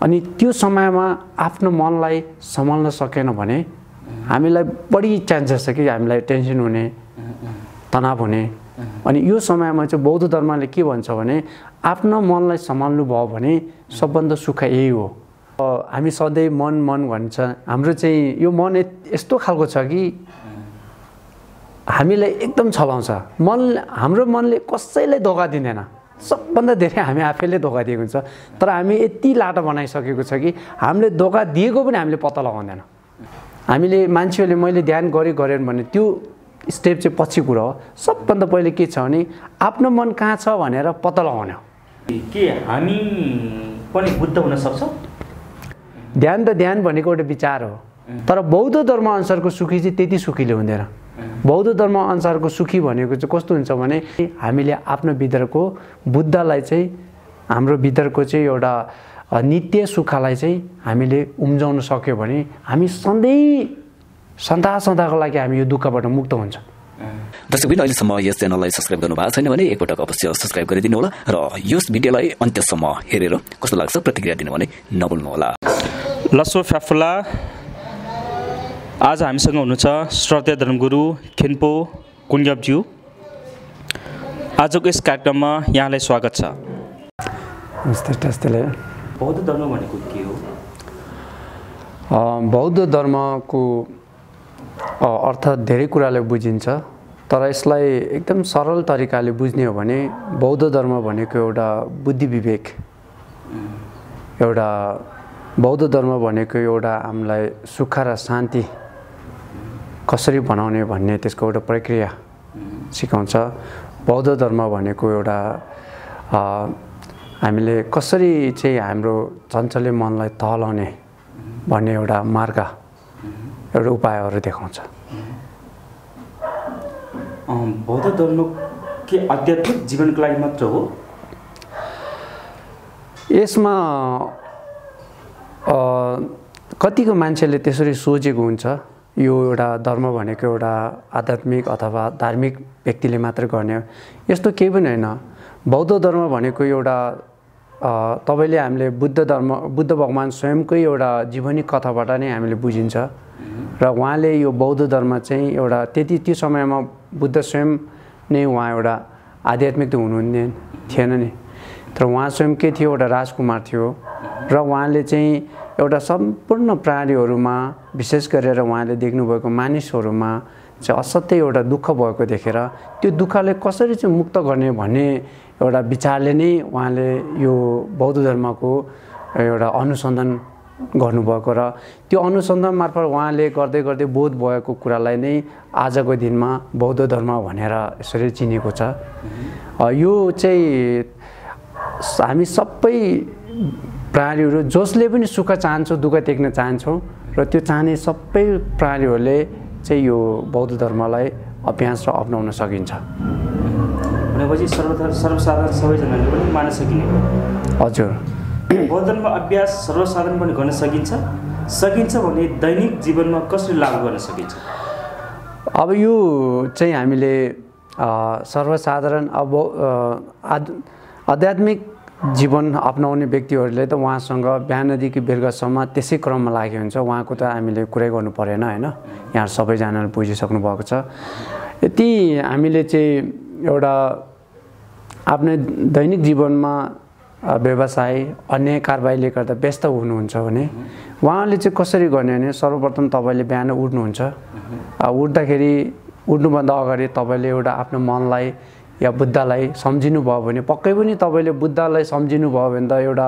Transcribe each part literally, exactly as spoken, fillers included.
अनि त्यो समयमा आफ्नो मनलाई सम्हाल्न सकेन भने हामीलाई बढी चान्सेस छ कि हामीलाई टेन्सन हुने, तनाव हुने। अनि यो समयमा चाहिँ बौद्ध धर्मले के भन्छ भने आफ्नो मनलाई सम्हाल्नु भयो भने सबभन्दा सुख यही हो। हामी सधैँ मन मन भन्छ, हाम्रो चाहिँ यो मन यस्तो खालको छ कि हामीलाई एकदम छलाउँछ। मन हाम्रो मनले कसैलाई धोका दिँदैन, सबभन्दा धेरै हामी आफैले धोका दिएको हुन्छ। तर हामी यति लाटो बनाइसकेको छ कि हामीले धोका दिएको पनि हामीले पत्ता लगाउँदैन। हामीले मान्छेहरूले मैले ध्यान गरेँ गरेँ भने त्यो स्टेप चाहिँ पछि कुरा हो। सबभन्दा पहिले के छ भने आफ्नो मन कहाँ छ भनेर पत्ता लगाउने हो। के हामी पनि बुद्ध हुन सक्छौँ? ध्यान त ध्यान भनेको एउटा विचार हो, तर बौद्ध धर्म अनुसारको सुखी चाहिँ त्यति सुखीले हुँदैन। बौद्ध धर्म अनुसारको सुखी भनेको चाहिँ कस्तो हुन्छ भने हामीले आफ्नो भित्रको बुद्धलाई चाहिँ हाम्रो भित्रको चाहिँ एउटा नित्य सुखलाई चाहिँ हामीले उम्जाउन सक्यो भने हामी सधैँ सदा सदाको लागि हामी यो दुःखबाट मुक्त हुन्छ। दर्शकबिन, अहिलेसम्म यस च्यानललाई सब्सक्राइब गर्नुभएको छैन भने एकपटक अवश्य सब्सक्राइब गरिदिनु होला र यस भिडियोलाई अन्त्यसम्म हेरेर कस्तो लाग्छ प्रतिक्रिया दिनु भने नभुल्नुहोला। लसो फ्याफुला आज हामीसँग हुनुहुन्छ श्रद्धेय धर्मगुरु खेन्पो कुन्यपज्यू। आजको यस कार्यक्रममा यहाँलाई स्वागत छ। बौद्ध धर्म भनेको के हो? बौद्ध धर्मको अर्थ धेरै कुराले बुझिन्छ, तर यसलाई एकदम सरल तरिकाले बुझ्ने हो भने बौद्ध धर्म भनेको एउटा बुद्धि विवेक, एउटा बौद्ध धर्म भनेको एउटा हामीलाई सुख र शान्ति कसरी बनाउने भन्ने त्यसको एउटा प्रक्रिया सिकाउँछ। बौद्ध धर्म भनेको एउटा हामीले कसरी चाहिँ हाम्रो चञ्चले मनलाई तहलाउने भन्ने एउटा मार्ग, एउटा उपायहरू देखाउँछ। बौद्ध धर्म के आध्यात्मिक जीवनको लागि मात्र हो? यसमा कतिको मान्छेले त्यसरी सोचेको हुन्छ यो एउटा धर्म भनेको एउटा आध्यात्मिक अथवा धार्मिक व्यक्तिले मात्र गर्ने हो। यस्तो केही पनि होइन। बौद्ध धर्म भनेको एउटा तपाईँले हामीले बुद्ध धर्म बुद्ध भगवान स्वयंकै एउटा जीवनी कथाबाट नै हामीले बुझिन्छ र उहाँले यो बौद्ध धर्म चाहिँ एउटा त्यति त्यो समयमा बुद्ध स्वयं नै उहाँ एउटा आध्यात्मिक त हुनुहुन्थेन थिएन नि, तर उहाँ स्वयं के थियो एउटा राजकुमार थियो र उहाँले चाहिँ एउटा सम्पूर्ण प्राणीहरूमा विशेष गरेर उहाँले देख्नुभएको मानिसहरूमा चाहिँ असाध्यै एउटा दुःख भएको देखेर त्यो दुःखले कसरी चाहिँ मुक्त गर्ने भन्ने एउटा विचारले नै उहाँले यो बौद्ध धर्मको एउटा अनुसन्धान गर्नुभएको र त्यो अनुसन्धान मार्फत उहाँले गर्दै गर्दै बोध भएको कुरालाई नै आजको दिनमा बौद्ध धर्म भनेर यसरी चिनेको छ। यो चाहिँ हामी सबै प्राणीहरू जसले पनि सुख चाहन्छौँ, दुःख देख्न चाहन्छौँ र त्यो चाहने सबै प्राणीहरूले चाहिँ यो बौद्ध धर्मलाई अभ्यास र अपनाउन सकिन्छ। भनेपछि सर्वसाधारण सबैजनाले पनि मान्न सकिने हो? हजुर, बौद्ध धर्म अभ्यास सर्वसाधारण पनि गर्न सकिन्छ। सकिन्छ भने दैनिक जीवनमा कसरी लागू गर्न सकिन्छ? अब यो चाहिँ हामीले सर्वसाधारण अब आध्यात्मिक जीवन अपनाउने व्यक्तिहरूले त उहाँसँग बिहानदेखि बेलुकासम्म त्यसै क्रममा लागेको हुन्छ, उहाँको त हामीले कुरै गर्नु परेन होइन। यहाँ सबैजनाले बुझिसक्नु भएको छ। यति हामीले चाहिँ एउटा आफ्नो दैनिक जीवनमा व्यवसाय अन्य कारबाहीले गर्दा व्यस्त हुनुहुन्छ भने उहाँले चाहिँ कसरी गर्ने भने सर्वप्रथम तपाईँले बिहान उठ्नुहुन्छ। उठ्दाखेरि उठ्नुभन्दा अगाडि तपाईँले एउटा आफ्नो मनलाई या बुद्धलाई सम्झिनु भयो भने पक्कै पनि तपाईँले बुद्धलाई सम्झिनु भयो भने त एउटा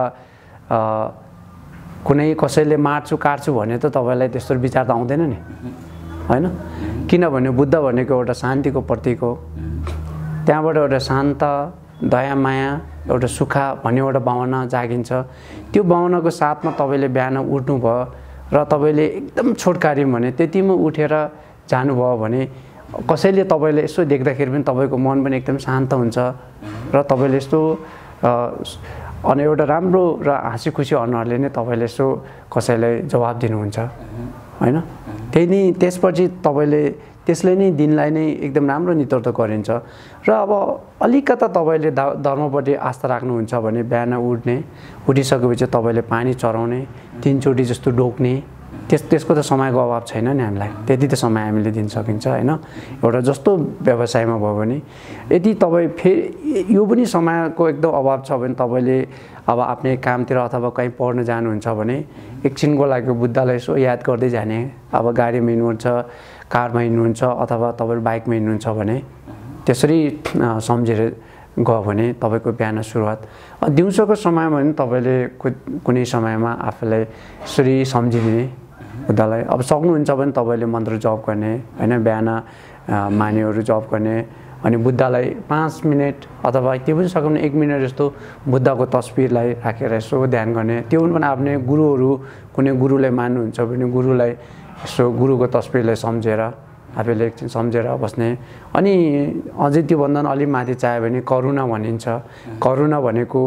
कुनै कसैले मार्छु काट्छु भने त तपाईँलाई त्यस्तो विचार त आउँदैन नि होइन। किनभने बुद्ध भनेको एउटा शान्तिको प्रतीक हो। त्यहाँबाट एउटा शान्त दया माया एउटा सुख भन्ने एउटा भावना जागिन्छ। त्यो भावनाको साथमा तपाईँले बिहान उठ्नुभयो र तपाईँले एकदम छोटकारी भने त्यतिमा उठेर जानुभयो भने कसैले तपाईँले यसो देख्दाखेरि पनि तपाईँको मन पनि एकदम शान्त हुन्छ र तपाईँले यस्तो अनि एउटा राम्रो र हाँसी खुसी अनुहारले नै तपाईँले यसो कसैलाई जवाब दिनुहुन्छ होइन। त्यही नै त्यसपछि तपाईँले त्यसले नै दिनलाई नै एकदम राम्रो नेतृत्व गरिन्छ। र अब अलिकता तपाईँले द धर्मपट्टि आस्था राख्नुहुन्छ भने बिहान उठ्ने, उठिसकेपछि तपाईँले पानी चढाउने, तिनचोटि जस्तो ढोक्ने, त्यस त्यसको त समयको अभाव छैन नि हामीलाई, त्यति त समय हामीले दिन सकिन्छ होइन। एउटा जस्तो व्यवसायमा भयो भने यदि तपाईँ फेरि यो पनि समयको एकदम अभाव छ भने तपाईँले अब आफ्नै कामतिर अथवा कहीँ पढ्न जानुहुन्छ भने एकछिनको लागि बुद्धलाई यसो याद गर्दै जाने। अब गाडीमा हिँड्नुहुन्छ, कारमा हिँड्नुहुन्छ अथवा तपाईँ बाइकमा हिँड्नुहुन्छ भने त्यसरी सम्झेर गयो भने तपाईँको बिहान सुरुवात। दिउँसोको समयमा पनि तपाईँले कुनै समयमा आफूलाई यसरी सम्झिदिने बुद्धलाई। अब सक्नुहुन्छ भने तपाईँले मन्त्र जप गर्ने होइन, बिहान मानेहरू जप गर्ने, अनि बुद्धलाई पाँच मिनट अथवा त्यो पनि सक्यो भने एक मिनट जस्तो बुद्धको तस्बिरलाई राखेर यसो ध्यान गर्ने। त्यो पनि आफ्नै गुरुहरू, कुनै गुरुलाई मान्नुहुन्छ भने गुरुलाई यसो गुरुको तस्बिरलाई सम्झेर आफैले एकछिन सम्झेर बस्ने। अनि अझै त्योभन्दा अलिक माथि चाह्यो भने करुणा भनिन्छ। करुणा भनेको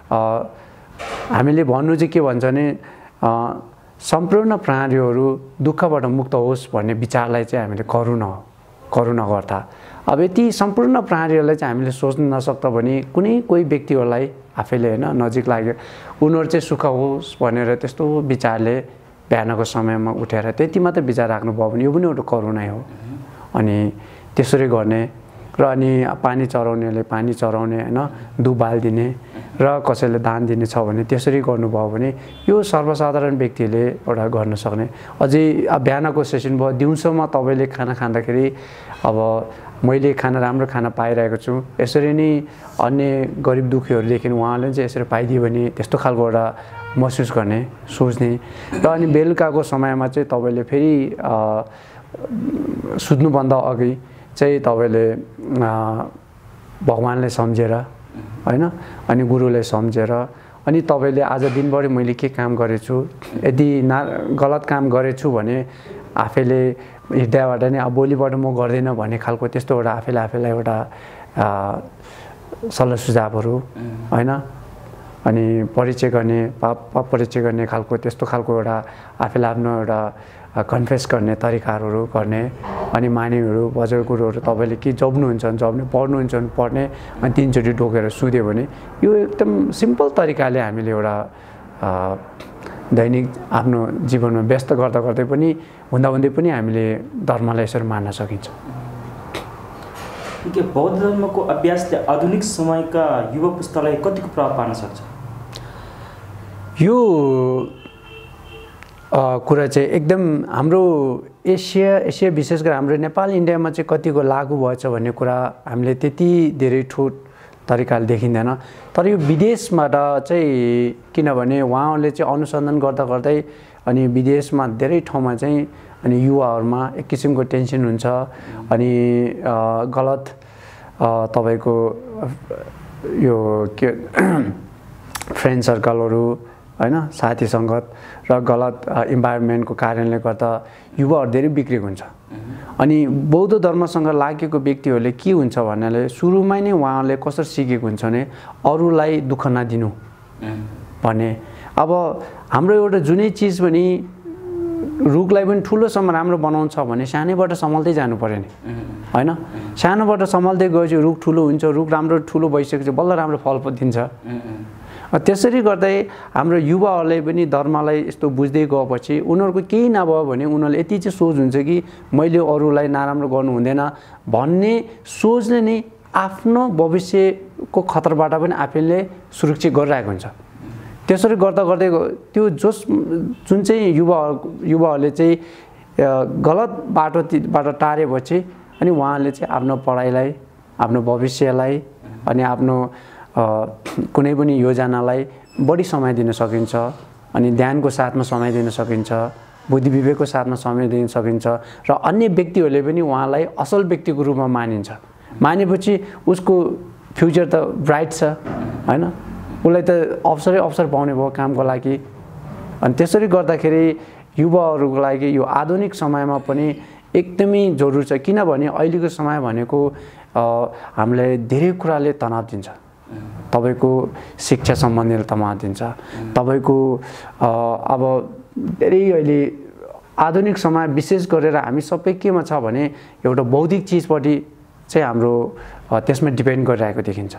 हामीले भन्नु चाहिँ के भन्छ भने सम्पूर्ण प्राणीहरू दुःखबाट मुक्त होस् भन्ने विचारलाई चाहिँ हामीले करुणा हो, करुणा गर्दा। अब यति सम्पूर्ण प्राणीहरूलाई चाहिँ हामीले सोच्न नसक्दा भने कुनै कोही व्यक्तिहरूलाई आफैले होइन नजिक लाग्यो उनीहरू चाहिँ सुख होस् भनेर त्यस्तो विचारले बिहानको समयमा उठेर त्यति मात्रै विचार राख्नुभयो भने यो पनि एउटा करुणै हो। अनि त्यसरी गर्ने र अनि पानी चढाउनेले पानी चढाउने होइन, दुध बालिदिने र कसैले दान दिने छ भने त्यसरी गर्नुभयो भने यो सर्वसाधारण व्यक्तिले एउटा गर्न सक्ने। अझै बिहानको सेसन भयो, दिउँसोमा तपाईँले खाना खाँदाखेरि अब मैले खाना राम्रो खाना पाइरहेको छु यसरी नै अन्य गरिब दुःखीहरूदेखि उहाँले चाहिँ यसरी पाइदियो भने त्यस्तो खालको एउटा महसुस गर्ने, सोच्ने। र अनि बेलुकाको समयमा चाहिँ तपाईँले फेरि सुत्नुभन्दा अघि चाहिँ तपाईँले भगवान्लाई सम्झेर होइन, अनि गुरुलाई सम्झेर अनि तपाईँले आज दिनभरि मैले के काम गरेछु, यदि ना गलत काम गरेछु भने आफैले हृदयबाट नै अब भोलिबाट म गर्दैन भन्ने खालको त्यस्तो एउटा आफैले आफैलाई एउटा सल्लाह सुझावहरू होइन, अनि परिचय गर्ने, पाप पाप परिचय गर्ने खालको त्यस्तो खालको एउटा आफैले आफ्नो एउटा कन्फेस गर्ने तरिकाहरू गर्ने। अनि मानिहरू बजार गुरुहरू तपाईँले के जप्नुहुन्छ भने जप्ने, पढ्नुहुन्छ भने पढ्ने, अनि तिनचोटि ढोकेर सुत्यो भने यो एकदम सिम्पल तरिकाले हामीले एउटा दैनिक आफ्नो जीवनमा व्यस्त गर्दा गर्दै पनि हुँदा हुँदै पनि हामीले धर्मलाई यसरी मान्न सकिन्छ। के बौद्ध धर्मको अभ्यासले आधुनिक समयका युवा पुस्तालाई कतिको प्रभाव पार्न सक्छ? यो कुरा चाहिँ एकदम हाम्रो एसिया एसिया विशेष गरी हाम्रो नेपाल इन्डियामा चाहिँ कतिको लागु भएछ भन्ने कुरा हामीले त्यति धेरै ठुट तरिकाले देखिँदैन। तर यो विदेशबाट चाहिँ किनभने उहाँहरूले चाहिँ अनुसन्धान गर्दा गर्दै अनि विदेशमा धेरै ठाउँमा चाहिँ अनि युवाहरूमा एक किसिमको टेन्सन हुन्छ, अनि गलत तपाईँको यो के फ्रेन्ड सर्कलहरू होइन, साथी सङ्गत र गलत इन्भाइरोमेन्टको कारणले गर्दा युवाहरू धेरै बिग्रेको हुन्छ। अनि बौद्ध धर्मसँग लागेको व्यक्तिहरूले के हुन्छ भन्नाले सुरुमै नै उहाँहरूले कसरी सिकेको हुन्छ भने अरूलाई दुःख नदिनु भन्ने। अब हाम्रो एउटा जुनै चिज पनि रुखलाई पनि ठुलोसम्म राम्रो बनाउँछ भने सानैबाट सम्हाल्दै जानु पर्यो नि होइन। सानोबाट सम्हाल्दै गएपछि रुख ठुलो हुन्छ, रुख राम्रो ठुलो भइसकेपछि बल्ल राम्रो फल दिन्छ। त्यसरी गर्दै हाम्रो युवाहरूले पनि धर्मलाई यस्तो बुझ्दै गएपछि उनीहरूको केही नभयो भने उनीहरूले यति चाहिँ सोच हुन्छ कि मैले अरूलाई नराम्रो गर्नु हुँदैन भन्ने सोचले नै आफ्नो भविष्यको खतराबाट पनि आफैले सुरक्षित गरिरहेको हुन्छ। त्यसरी गर्दा गर्दै त्यो जस जुन चाहिँ युवा युवाहरूले चाहिँ गलत बाटोबाट टारेपछि अनि उहाँहरूले चाहिँ आफ्नो पढाइलाई, आफ्नो भविष्यलाई अनि आफ्नो कुनै पनि योजनालाई बढी समय दिन सकिन्छ, अनि ध्यानको साथमा समय दिन सकिन्छ, बुद्धि विवेकको साथमा समय दिन सकिन्छ र अन्य व्यक्तिहरूले पनि उहाँलाई असल व्यक्तिको रूपमा मानिन्छ। मानेपछि उसको फ्युचर त ब्राइट छ होइन, उसलाई त अवसरै अवसर पाउने भयो कामको लागि। अनि त्यसरी गर्दाखेरि युवाहरूको लागि यो आधुनिक समयमा पनि एकदमै जरुरी छ, किनभने अहिलेको समय भनेको हामीलाई धेरै कुराले तनाव दिन्छ। तपाईको शिक्षा सम्बन्धी तनाव दिन्छ, तपाईको अब धेरै अहिले आधुनिक समय विशेष गरेर हामी सबै केमा छ भने एउटा बौद्धिक चिजपट्टि चाहिँ हाम्रो त्यसमा डिपेन्ड गरिरहेको देखिन्छ।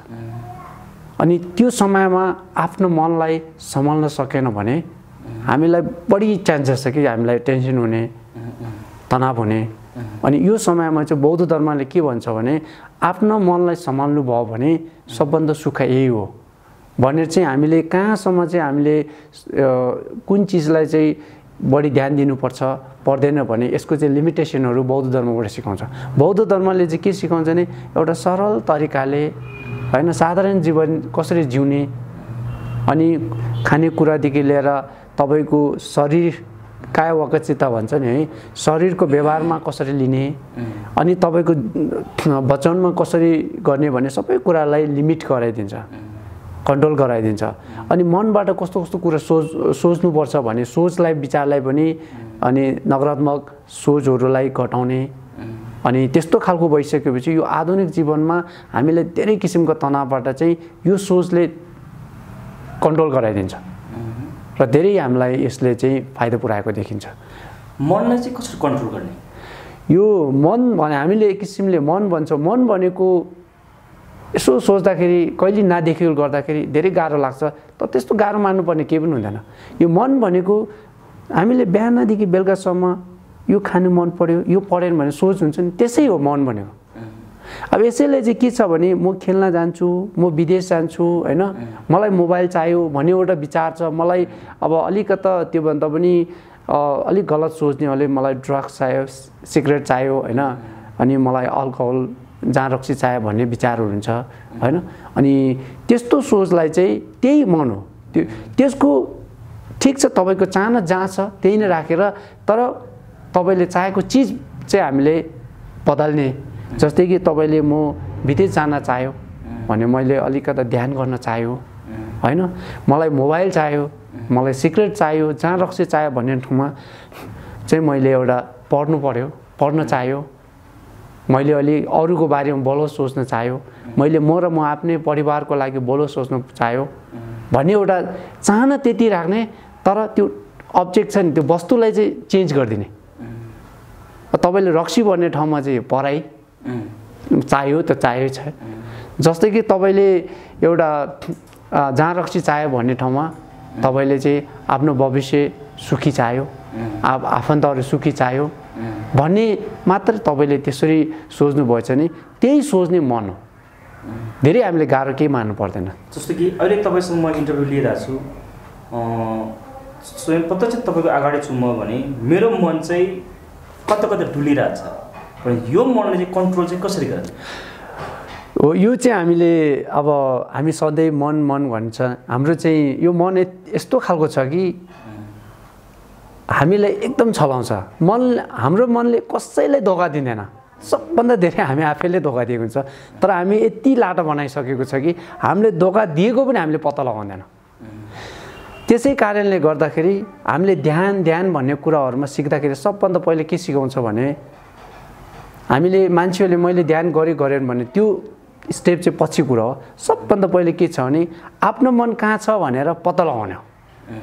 अनि त्यो समयमा आफ्नो मनलाई सम्हाल्न सकेन भने हामीलाई बढी चान्सेस छ कि हामीलाई टेन्सन हुने, तनाव हुने। अनि यो समयमा चाहिँ बौद्ध धर्मले के भन्छ भने आफ्नो मनलाई सम्हाल्नु भयो भने सबभन्दा सुख यही हो भनेर चाहिँ हामीले कहाँसम्म चाहिँ हामीले कुन चिजलाई चाहिँ बढी ध्यान दिनुपर्छ पर्दैन भने यसको चाहिँ लिमिटेसनहरू बौद्ध धर्मबाट सिकाउँछ। बौद्ध धर्मले चाहिँ के सिकाउँछ भने एउटा सरल तरिकाले हैन साधारण जीवन कसरी जिउने, अनि खानेकुरादेखि लिएर तपाईँको शरीर काय वकचिता भन्छ नि है, शरीरको व्यवहारमा कसरी लिने, अनि तपाईँको वचनमा कसरी गर्ने भन्ने सबै कुरालाई लिमिट गराइदिन्छ, कन्ट्रोल गराइदिन्छ। अनि मनबाट कस्तो कस्तो कुरा सोच सोच्नुपर्छ भने सोचलाई विचारलाई पनि अनि नकारात्मक सोचहरूलाई घटाउने। अनि त्यस्तो खालको भइसकेपछि यो आधुनिक जीवनमा हामीले धेरै किसिमको तनावबाट चाहिँ यो सोचले कन्ट्रोल गराइदिन्छ र धेरै हामीलाई यसले चाहिँ फाइदा पुऱ्याएको देखिन्छ। मनलाई चाहिँ कसरी कन्ट्रोल गर्ने? यो मन भने हामीले एक किसिमले मन भन्छ, मन भनेको यसो सोच्दाखेरि कहिले नदेखेको गर्दाखेरि धेरै गाह्रो लाग्छ, तर त्यस्तो गाह्रो मान्नुपर्ने केही पनि हुँदैन। यो मन भनेको हामीले बिहानदेखि बेलुकासम्म यो खानु मन पर्यो, यो परेन भने सोच हुन्छ नि, त्यसै हो मन भनेको। अब यसैले चाहिँ के छ भने म खेल्न जान्छु, म विदेश जान्छु हैन, मलाई मोबाइल चाहियो भन्ने एउटा विचार छ, मलाई अब अलिकता त्योभन्दा पनि अलिक गलत सोच्नेहरूले मलाई ड्रग्स चाहियो, सिगरेट चाहियो हैन, अनि मलाई अल्कोहल जहाँ रक्सी चाहियो भन्ने विचारहरू हुन्छ हैन। अनि त्यस्तो सोचलाई चाहिँ त्यही मन हो, त्यो त्यसको ठिक छ तपाईँको चाहना जहाँ छ त्यही नै राखेर, तर तपाईँले चाहेको चिज चाहिँ हामीले बदल्ने। जस्तै कि तपाईँले म विदेश जान चाह्यो भने मैले अलिकता ध्यान गर्न चाह्यो हैन, मलाई मोबाइल चाहियो, मलाई सिगरेट चाहियो, जहाँ रक्सी चाहियो भन्ने ठाउँमा चाहिँ मैले एउटा पढ्नु पर्यो, पढ्न चाह्यो, मैले अलि अरूको बारेमा बलो सोच्न चाह्यो, मैले म र म आफ्नै परिवारको लागि बलो सोच्न चाह्यो भन्ने एउटा चाहना त्यति राख्ने, तर त्यो अब्जेक्ट छ नि त्यो वस्तुलाई चाहिँ चेन्ज गरिदिने। तपाईँले रक्सी भन्ने ठाउँमा चाहिँ पढाइ चाहियो त चाहियो छ, जस्तै कि तपाईँले एउटा जहाँ रक्सी चाहियो भन्ने ठाउँमा तपाईँले चाहिँ आफ्नो भविष्य सुखी चाहियो, अब आफन्तहरू सुखी चाहियो भन्ने मात्र तपाईँले त्यसरी सोच्नु भएछ नि त्यही सोच्ने मन हो। धेरै हामीले गाह्रो केही मान्नु पर्दैन। जस्तो कि अहिले तपाईँसँग म इन्टरभ्यू लिइरहेको छु, स्वयं प्रत्यक्ष तपाईँको अगाडि छु म भने मेरो मन चाहिँ कता कता डुलिरहेछ, यो मनले चाहिँ कन्ट्रोल चाहिँ कसरी गर्ने हो? यो चाहिँ हामीले अब हामी सधैँ मन मन भन्छ, हाम्रो चाहिँ यो मन यस्तो खालको छ कि हामीलाई एकदम छलाउँछ। मन हाम्रो मनले कसैलाई धोका दिँदैन, सबभन्दा धेरै हामी आफैले धोका दिएको हुन्छ, तर हामी यति लाटो बनाइसकेको छ कि हामीले धोका दिएको पनि हामीले पत्ता लगाउँदैन। त्यसै कारणले गर्दाखेरि हामीले ध्यान ध्यान भन्ने कुराहरूमा सिक्दाखेरि सबभन्दा पहिले के सिकाउँछ भने हामीले मान्छेहरूले मैले ध्यान गरेँ गरेन भने त्यो स्टेप चाहिँ पछि कुरा हो। सबभन्दा पहिले के छ भने आफ्नो मन कहाँ छ भनेर पत्ता लगाउने हो।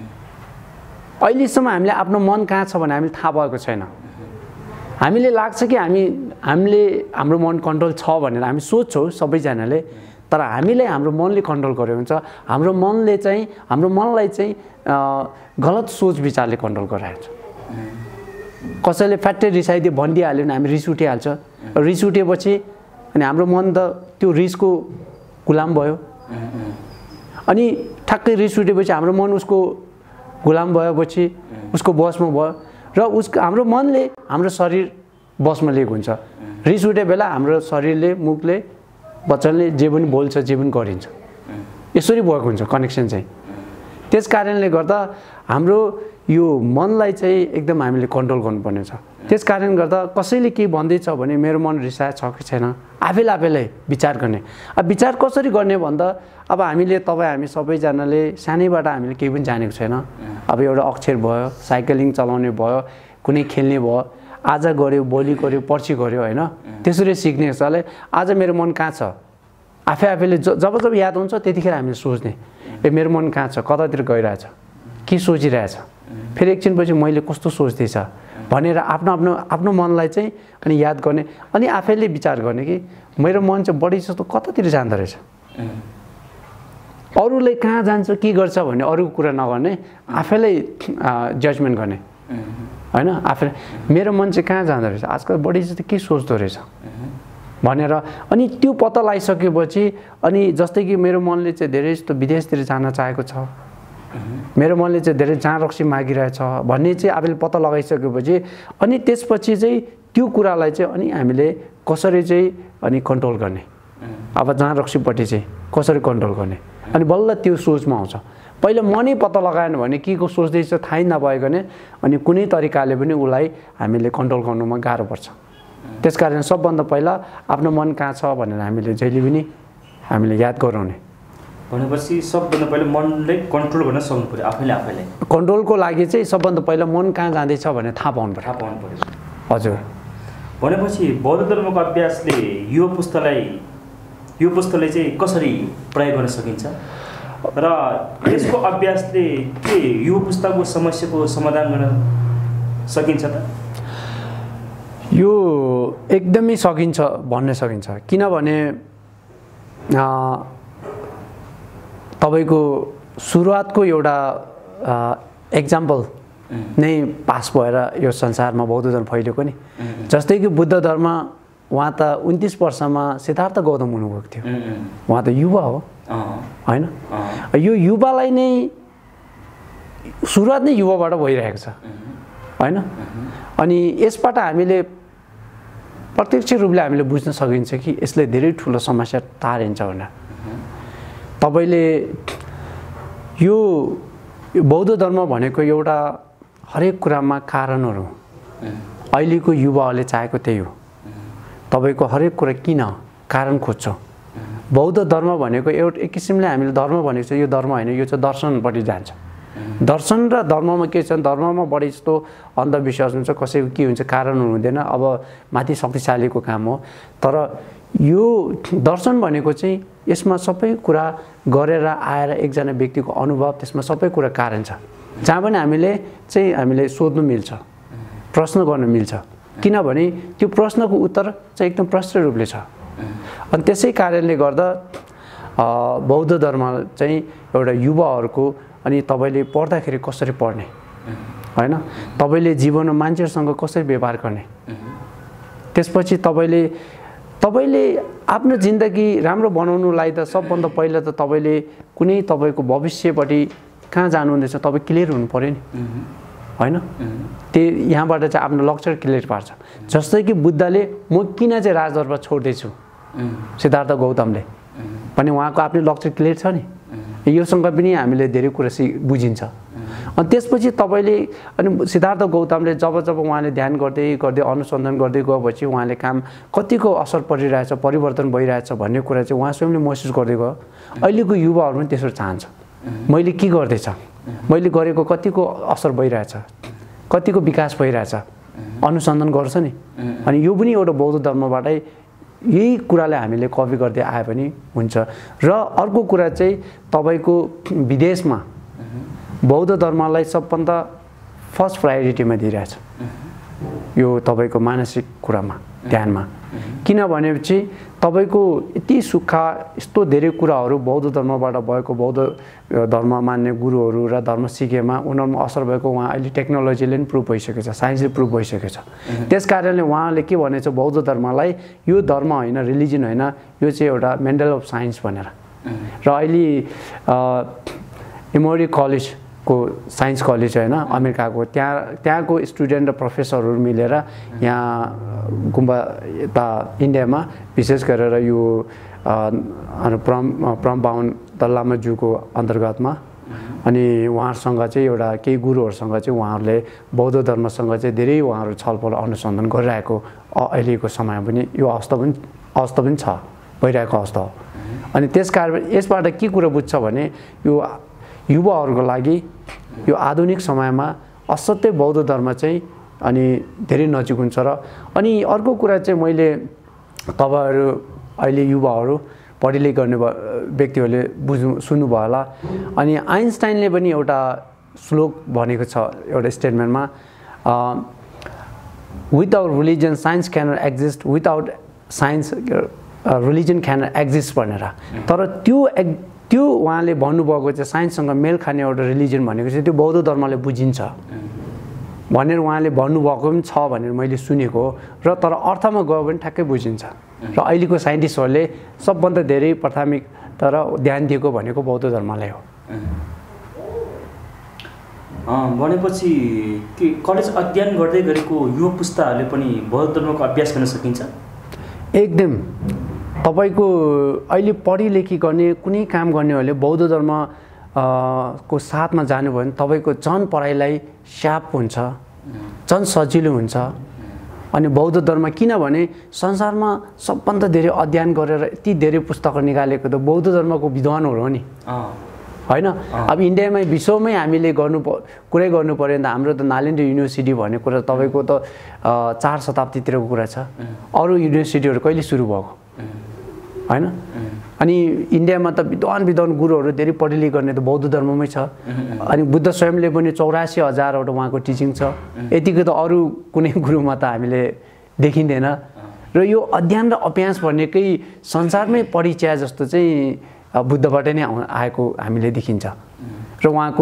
अहिलेसम्म हामीले आफ्नो मन कहाँ छ भने हामीले थाहा भएको छैन। हामीले लाग्छ कि हामी हामीले हाम्रो मन कन्ट्रोल छ भनेर हामी सोच्छौँ सबैजनाले, तर हामीले हाम्रो मनले कन्ट्रोल गरेको हुन्छ। हाम्रो मनले चाहिँ हाम्रो मनलाई चाहिँ गलत सोच विचारले कन्ट्रोल गराएको छ। कसैले फ्याट्टै रिसाइदियो भनिदिइहाल्यो भने हामी रिस उठिहाल्छ, रिस उठेपछि अनि हाम्रो मन त त्यो रिसको गुलाम भयो, अनि ठ्याक्कै रिस उठेपछि हाम्रो मन उसको गुलाम भएपछि उसको बसमा भयो र उसको हाम्रो मनले हाम्रो शरीर बसमा लिएको हुन्छ। रिस उठे बेला हाम्रो शरीरले मुखले वचनले जे पनि बोल्छ जे पनि गरिन्छ, यसरी भएको हुन्छ कनेक्सन चाहिँ। त्यस कारणले गर्दा हाम्रो यो मनलाई चाहिँ एकदम हामीले कन्ट्रोल गर्नुपर्ने छ। त्यस कारण गर्दा कसैले के भन्दैछ भने मेरो मन रिसाए छ कि छैन आफैले आफैलाई विचार गर्ने। अब विचार कसरी गर्ने भन्दा अब हामीले तपाईँ हामी सबैजनाले सानैबाट हामीले केही पनि जानेको छैन। अब एउटा अक्षर भयो, साइक्लिङ चलाउने भयो, कुनै खेल्ने भयो, आज गऱ्यो भोलि गऱ्यो पर्सि गऱ्यो होइन, त्यसरी सिक्ने हिसाबले आज मेरो मन कहाँ छ आफै आफैले जब जब याद हुन्छ त्यतिखेर हामीले सोच्ने ए मेरो मन कहाँ छ, कतातिर गइरहेछ, के सोचिरहेछ, फेरि एकछिनपछि मैले कस्तो सोच्दैछ भनेर आफ्नो आफ्नो आफ्नो मनलाई चाहिँ अनि याद गर्ने अनि आफैले विचार गर्ने कि मेरो मन चाहिँ बढी जस्तो कतातिर जाँदो रहेछ। अरूले कहाँ जान्छ के गर्छ भन्ने अरूको कुरा नगर्ने आफैलाई जजमेन्ट गर्ने होइन। आफै मेरो मन चाहिँ कहाँ जाँदो रहेछ आजकल बढी जस्तो के सोच्दो रहेछ भनेर अनि त्यो पत्ता लगाइसकेपछि अनि जस्तै कि मेरो मनले चाहिँ धेरै जस्तो विदेशतिर जान चाहेको छ, मेरो मनले चाहिँ धेरै जहाँ रक्सी मागिरहेछ भन्ने चाहिँ आफूले पत्ता लगाइसकेपछि अनि त्यसपछि चाहिँ त्यो कुरालाई चाहिँ अनि हामीले कसरी चाहिँ अनि कन्ट्रोल गर्ने, अब जहाँ रक्सीपट्टि चाहिँ कसरी कन्ट्रोल गर्ने अनि बल्ल त्यो सोचमा आउँछ। पहिला मनै पत्ता लगाएन भने के को सोच्दैछ थाहै नभइकन अनि कुनै तरिकाले पनि उसलाई हामीले कन्ट्रोल गर्नुमा गाह्रो पर्छ। त्यसकारण सबभन्दा पहिला आफ्नो मन कहाँ छ भनेर हामीले जहिले पनि हामीले याद गराउने। भनेपछि सबभन्दा पहिला मनले कन्ट्रोल गर्न सक्नु पर्यो आफैले आफैले। कन्ट्रोलको लागि चाहिँ सबभन्दा पहिला मन कहाँ जाँदैछ भनेर थाहा पाउनु पर्यो। थाहा पाउनु पर्यो हजुर। भनेपछि बौद्ध धर्मको अभ्यासले यो पुस्तालाई यो पुस्तालाई चाहिँ कसरी प्रयोग गर्न सकिन्छ र यसको अभ्यासले के यो पुस्ताको समस्याको समाधान गर्न सकिन्छ त? यो एकदमै सकिन्छ भन्न सकिन्छ। किनभने तपाईको सुरुवातको एउटा एक्जाम्पल नै पास भएर यो संसारमा बौद्ध धर्म फैलिएको नि। जस्तै कि बुद्ध धर्म उहाँ त उन्तिस वर्षमा सिद्धार्थ गौतम हुनुभएको थियो, उहाँ त युवा हो होइन। यो युवालाई नै सुरुवात नै युवाबाट भइरहेको छ होइन। अनि यसबाट हामीले प्रत्यक्ष रूपले हामीले बुझ्न सकिन्छ कि यसले धेरै ठुलो समस्या तारिन्छ भनेर। तपाईले यो बौद्ध धर्म भनेको एउटा हरेक कुरामा कारणहरू, अहिलेको युवाहरूले चाहेको त्यही हो। तपाईको हरेक कुरा किन कारण खोज्छ। बौद्ध धर्म भनेको एउटा एक किसिमले हामीले धर्म भनेको छ, यो धर्म होइन, यो चाहिँ दर्शनपट्टि जान्छ। दर्शन र धर्ममा के छ, धर्ममा बढी जस्तो अन्धविश्वास हुन्छ, कसैको के हुन्छ कारण हुँदैन, अब माथि शक्तिशालीको काम हो। तर यो दर्शन भनेको चाहिँ यसमा सबै कुरा गरेर आएर एकजना व्यक्तिको अनुभव, त्यसमा सबै कुरा कारण छ, जहाँ पनि हामीले चाहिँ हामीले सोध्नु मिल्छ, प्रश्न गर्न मिल्छ। किनभने त्यो प्रश्नको उत्तर चाहिँ एकदम प्रष्ट रूपले छ। अनि त्यसै कारणले गर्दा बौद्ध धर्म चाहिँ एउटा युवाहरूको अनि तपाईँले पढ्दाखेरि कसरी पढ्ने होइन, तपाईँले जीवनमा मान्छेहरूसँग कसरी व्यवहार गर्ने, त्यसपछि तपाईँले तपाईँले आफ्नो जिन्दगी राम्रो बनाउनुलाई त सबभन्दा पहिला त तपाईँले कुनै तपाईँको भविष्यपट्टि कहाँ जानुहुँदैछ तपाईँ क्लियर हुनु पऱ्यो नि होइन। त्यही यहाँबाट चाहिँ आफ्नो लक्ष्य क्लियर पार्छ। जस्तै कि बुद्धले म किन चाहिँ राजदरबार छोड्दैछु, सिद्धार्थ गौतमले भने उहाँको आफ्नो लक्ष्य क्लियर छ नि। योसँग पनि हामीले धेरै कुरा सि बुझिन्छ। अनि त्यसपछि तपाईँले अनि सिद्धार्थ गौतमले जब जब उहाँले ध्यान गर्दै गर्दै अनुसन्धान गर्दै गएपछि उहाँले काम कतिको असर परिरहेछ, परिवर्तन भइरहेछ भन्ने कुरा चाहिँ उहाँ स्वयंले महसुस गर्दै गयो। अहिलेको युवाहरू पनि त्यसो चाहन्छ, मैले के गर्दैछ, मैले गरेको कतिको असर भइरहेछ, कतिको विकास भइरहेछ, अनुसन्धान गर्छ नि। अनि यो पनि एउटा बौद्ध धर्मबाटै यही कुरालाई हामीले कपी गर्दै आए पनि हुन्छ। र अर्को कुरा चाहिँ तपाईँको विदेशमा बौद्ध धर्मलाई सबभन्दा फर्स्ट प्रायोरिटीमा दिइरहेछ यो तपाईँको मानसिक कुरामा, ध्यानमा। किनभनेपछि तपाईँको यति सुक्खा यस्तो धेरै कुराहरू बौद्ध धर्मबाट भएको, बौद्ध धर्म मान्ने गुरुहरू र धर्म सिकेमा उनीहरूमा असर भएको उहाँ अहिले टेक्नोलोजीले पनि प्रुभ भइसकेको छ, साइन्सले प्रुभ भइसकेको छ। त्यस कारणले उहाँले के भनेछ, बौद्ध धर्मलाई यो धर्म होइन, रिलिजन होइन, यो चाहिँ एउटा मेन्टल अफ साइन्स भनेर। र अहिले इमोरी कलेजको साइन्स कलेज होइन अमेरिकाको, त्यहाँ त्यहाँको स्टुडेन्ट र प्रोफेसरहरू मिलेर यहाँ गुम्बा यता इन्डियामा विशेष गरेर यो प्रम प्रम बाहुन दल्लामाज्यूको अन्तर्गतमा अनि उहाँहरूसँग चाहिँ एउटा केही गुरुहरूसँग चाहिँ उहाँहरूले बौद्ध धर्मसँग चाहिँ धेरै उहाँहरू छलफल अनुसन्धान गरिरहेको अहिलेको समय पनि यो अवस्था पनि अवस्था पनि छ, भइरहेको अवस्था हो। अनि त्यस कारण यसबाट के कुरा बुझ्छ भने यो युवाहरूको लागि यो आधुनिक समयमा असाध्यै बौद्ध धर्म चाहिँ अनि धेरै नजिक हुन्छ। र अनि अर्को कुरा चाहिँ मैले तपाईँहरू अहिले युवाहरू पढिलेख गर्ने व्यक्तिहरूले बुझ्नु सुन्नुभयो होला। अनि आइन्स्टाइनले पनि एउटा श्लोक भनेको छ एउटा स्टेटमेन्टमा, without religion science can exist, without science religion can exist भनेर। तर त्यो एक त्यो उहाँले भन्नुभएको चाहिँ साइन्ससँग मेल खाने एउटा रिलिजन भनेको चाहिँ त्यो बौद्ध धर्मले बुझिन्छ भनेर उहाँले भन्नुभएको पनि छ भनेर मैले सुनेको हो। र तर अर्थमा गयो भने ठ्याक्कै बुझिन्छ। र अहिलेको साइन्टिस्टहरूले सबभन्दा धेरै प्राथमिक तर ध्यान दिएको भनेको बौद्ध धर्मलाई हो। भनेपछि के कलेज अध्ययन गर्दै गरेको युवा पुस्ताहरूले पनि बौद्ध धर्मको अभ्यास गर्न सकिन्छ? एकदम। तपाईको अहिले पढिलेखी गर्ने कुनै काम गर्नेहरूले बौद्ध धर्म को साथमा जानुभयो भने तपाईँको झन् पढाइलाई स्याप हुन्छ, झन् सजिलो हुन्छ। अनि बौद्ध धर्म किनभने संसारमा सबभन्दा धेरै अध्ययन गरेर यति धेरै पुस्तकहरू निकालेको त बौद्ध धर्मको विद्वानहरू हो नि, होइन? अब इन्डियामै विश्वमै हामीले गर्नु कुरै गर्नु पऱ्यो भने त हाम्रो त नालन्दा युनिभर्सिटी भन्ने कुरा तपाईँको त चार शताब्दीतिरको कुरा छ। अरू युनिभर्सिटीहरू कहिले सुरु भएको, होइन? अनि इन्डियामा त विद्वान विद्वान गुरुहरू धेरै पढिलेखी गर्ने त बौद्ध धर्ममै छ। अनि बुद्ध स्वयंले पनि चौरासी हजारवटा उहाँको टिचिङ छ। यतिको त अरू कुनै गुरुमा त हामीले देखिँदैन। र यो अध्ययन र अभ्यास भनेकै संसारमै परिचय जस्तो चाहिँ बुद्धबाट नै आएको हामीले देखिन्छ। र उहाँको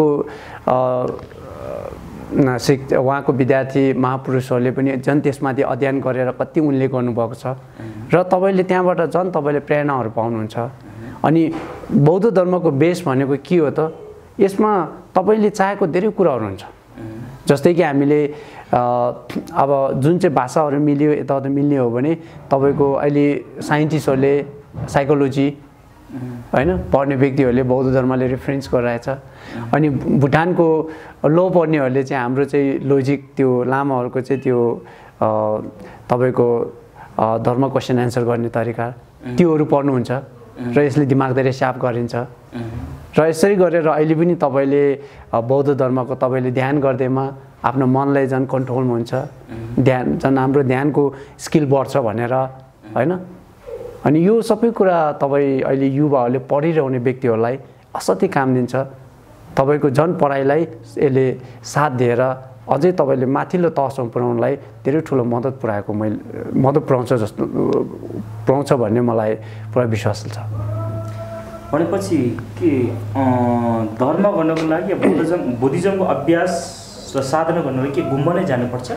शिक्ष उहाँको विद्यार्थी महापुरुषहरूले पनि झन् त्यसमाथि अध्ययन गरेर कति उनले गर्नुभएको छ। र तपाईँले त्यहाँबाट झन् तपाईँले प्रेरणाहरू पाउनुहुन्छ। अनि बौद्ध धर्मको बेस भनेको के हो त? यसमा तपाईँले चाहेको धेरै कुराहरू हुन्छ। जस्तै कि हामीले अब जुन चाहिँ भाषाहरू मिल्यो यताउता मिल्ने हो भने तपाईँको अहिले साइन्टिस्टहरूले साइकोलोजी, होइन, पढ्ने व्यक्तिहरूले बौद्ध धर्मले रेफरेन्स गरिरहेछ। अनि भुटानको लो पढ्नेहरूले चाहिँ हाम्रो चाहिँ लोजिक त्यो लामाहरूको चाहिँ त्यो तपाईँको धर्म क्वेसन एन्सर गर्ने तरिका त्योहरू पढ्नुहुन्छ। र यसले दिमाग धेरै स्याप गरिन्छ। र यसरी गरेर अहिले पनि तपाईँले बौद्ध धर्मको तपाईँले ध्यान गर्दैमा आफ्नो मनलाई झन् कन्ट्रोलमा हुन्छ, ध्यान झन् हाम्रो ध्यानको स्किल बढ्छ भनेर, होइन? अनि यो सबै कुरा तपाईँ अहिले युवाहरूले पढिरहने व्यक्तिहरूलाई असाध्यै काम दिन्छ। तपाईँको झन् पढाइलाई यसले साथ दिएर अझै तपाईँले माथिल्लो तहसम्म पुर्याउनलाई धेरै ठुलो मद्दत पुऱ्याएको मैले मद्दत पुऱ्याउँछ जस्तो पुऱ्याउँछ भन्ने मलाई पुरा विश्वास छ। भनेपछि के धर्म गर्नको लागि बुद्धिज्म बुद्धिज्मको अभ्यास र साधना गर्नको लागि के गुम्बा नै जानुपर्छ?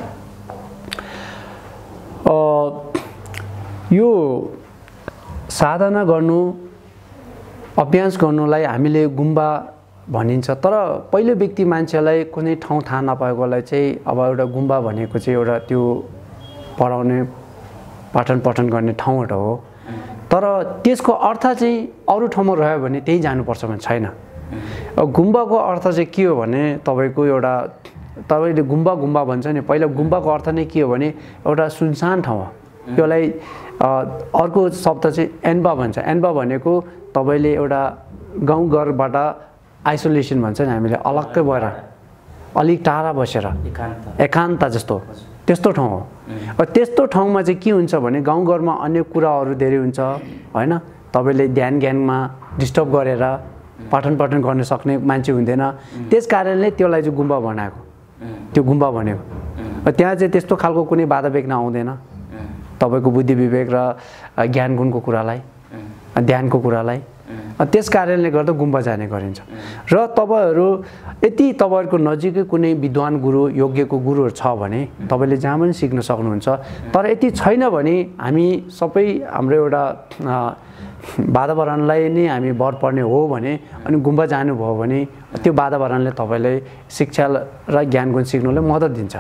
यो साधना गर्नु अभ्यास गर्नुलाई हामीले गुम्बा भनिन्छ। तर पहिलो व्यक्ति मान्छेलाई कुनै ठाउँ थाहा नपाएकोलाई चाहिँ अब एउटा गुम्बा भनेको चाहिँ एउटा त्यो पढाउने पाठन पठन गर्ने ठाउँबाट हो। तर त्यसको अर्थ चाहिँ अरू ठाउँमा रह्यो भने त्यही जानुपर्छ भने छैन। गुम्बाको अर्थ चाहिँ के हो भने तपाईँको एउटा तपाईँले गुम्बा गुम्बा भन्छ नि, पहिला गुम्बाको अर्थ नै के हो भने एउटा सुनसान ठाउँ हो। त्यसलाई अर्को शब्द चाहिँ एन्बा भन्छ। एन्बा भनेको तपाईँले एउटा गाउँघरबाट आइसोलेसन भन्छ नि हामीले, अलग्गै भएर अलिक टाढा बसेर एकान्त जस्तो त्यस्तो ठाउँ हो। त्यस्तो ठाउँमा चाहिँ के हुन्छ भने गाउँघरमा अन्य कुराहरू धेरै हुन्छ, होइन? तपाईँले ध्यान ज्ञानमा डिस्टर्ब गरेर पठन पठन गर्न सक्ने मान्छे हुँदैन। त्यस कारणले त्यसलाई चाहिँ गुम्बा बनाएको, त्यो गुम्बा भनेको। त्यहाँ चाहिँ त्यस्तो खालको कुनै बाधा बेग्न आउँदैन तपाईँको बुद्धि विवेक र ज्ञान गुणको कुरालाई, ध्यानको कुरालाई। त्यस कारणले गर्दा गुम्बा जाने गरिन्छ। र तपाईँहरू यदि तपाईँहरूको नजिकै कुनै विद्वान गुरु योग्यको गुरुहरू छ भने तपाईँले जहाँ पनि सिक्न सक्नुहुन्छ। तर यति छैन भने हामी सबै हाम्रो एउटा वातावरणलाई नै हामी भर पर्ने हो भने अनि गुम्बा जानुभयो भने त्यो वातावरणले तपाईँलाई शिक्षा र ज्ञान गुण सिक्नुलाई मद्दत दिन्छ।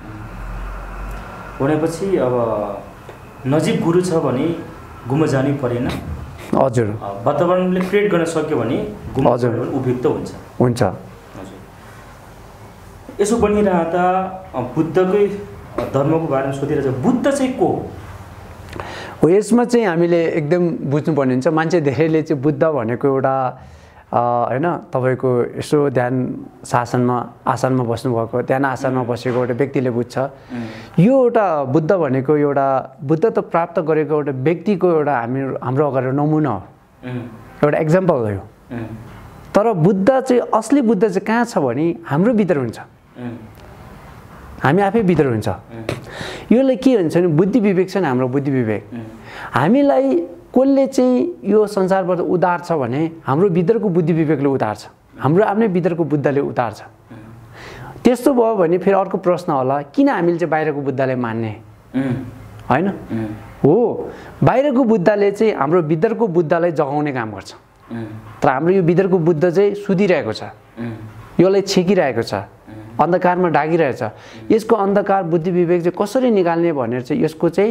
भनेपछि अब नजिक गुरु छ भने गुम्बा जानै परेन? हजुर। वातावरणले क्रिएट गर्न सक्यो भने गुम्बा उपयुक्त हुन्छ हुन्छ हजुर। यसो बनिरहँदा बुद्धकै धर्मको बारेमा सोधिरहेछ, बुद्ध चाहिँ को हो? यसमा चाहिँ हामीले एकदम बुझ्नुपर्ने हुन्छ। मान्छे धेरैले चाहिँ बुद्ध भनेको एउटा होइन तपाईँको यसो ध्यान शासनमा आसनमा बस्नुभएको, ध्यान आसनमा बसेको एउटा व्यक्तिले बुझ्छ। यो एउटा बुद्ध भनेको एउटा बुद्ध त प्राप्त गरेको एउटा व्यक्तिको एउटा हामी हाम्रो अगाडि नमुना हो, एउटा एक्जाम्पल हो यो। तर बुद्ध चाहिँ असली बुद्ध चाहिँ कहाँ छ भने हाम्रो भित्र हुन्छ, हामी आफै भित्र हुन्छ। योले के हुन्छ भने बुद्धि विवेक छ नि हाम्रो बुद्धि विवेक हामीलाई कसले चाहिँ यो संसारबाट उदार छ भने हाम्रो भित्रको बुद्धि विवेकले उदार छ हाम्रो आफ्नै भित्रको बुद्धले उदार छ त्यस्तो भयो भने फेरि अर्को प्रश्न होला किन हामीले चाहिँ बाहिरको बुद्धलाई मान्ने हैन हो बाहिरको बुद्धले चाहिँ हाम्रो भित्रको बुद्धलाई जगाउने काम गर्छ तर हाम्रो यो भित्रको बुद्ध चाहिँ सुतिरहेको छ योलाई छेकिरहेको छ अन्धकारमा ढाकिरहेछ यसको अन्धकार बुद्धि विवेक चाहिँ कसरी निकाल्ने भनेर चाहिँ यसको चाहिँ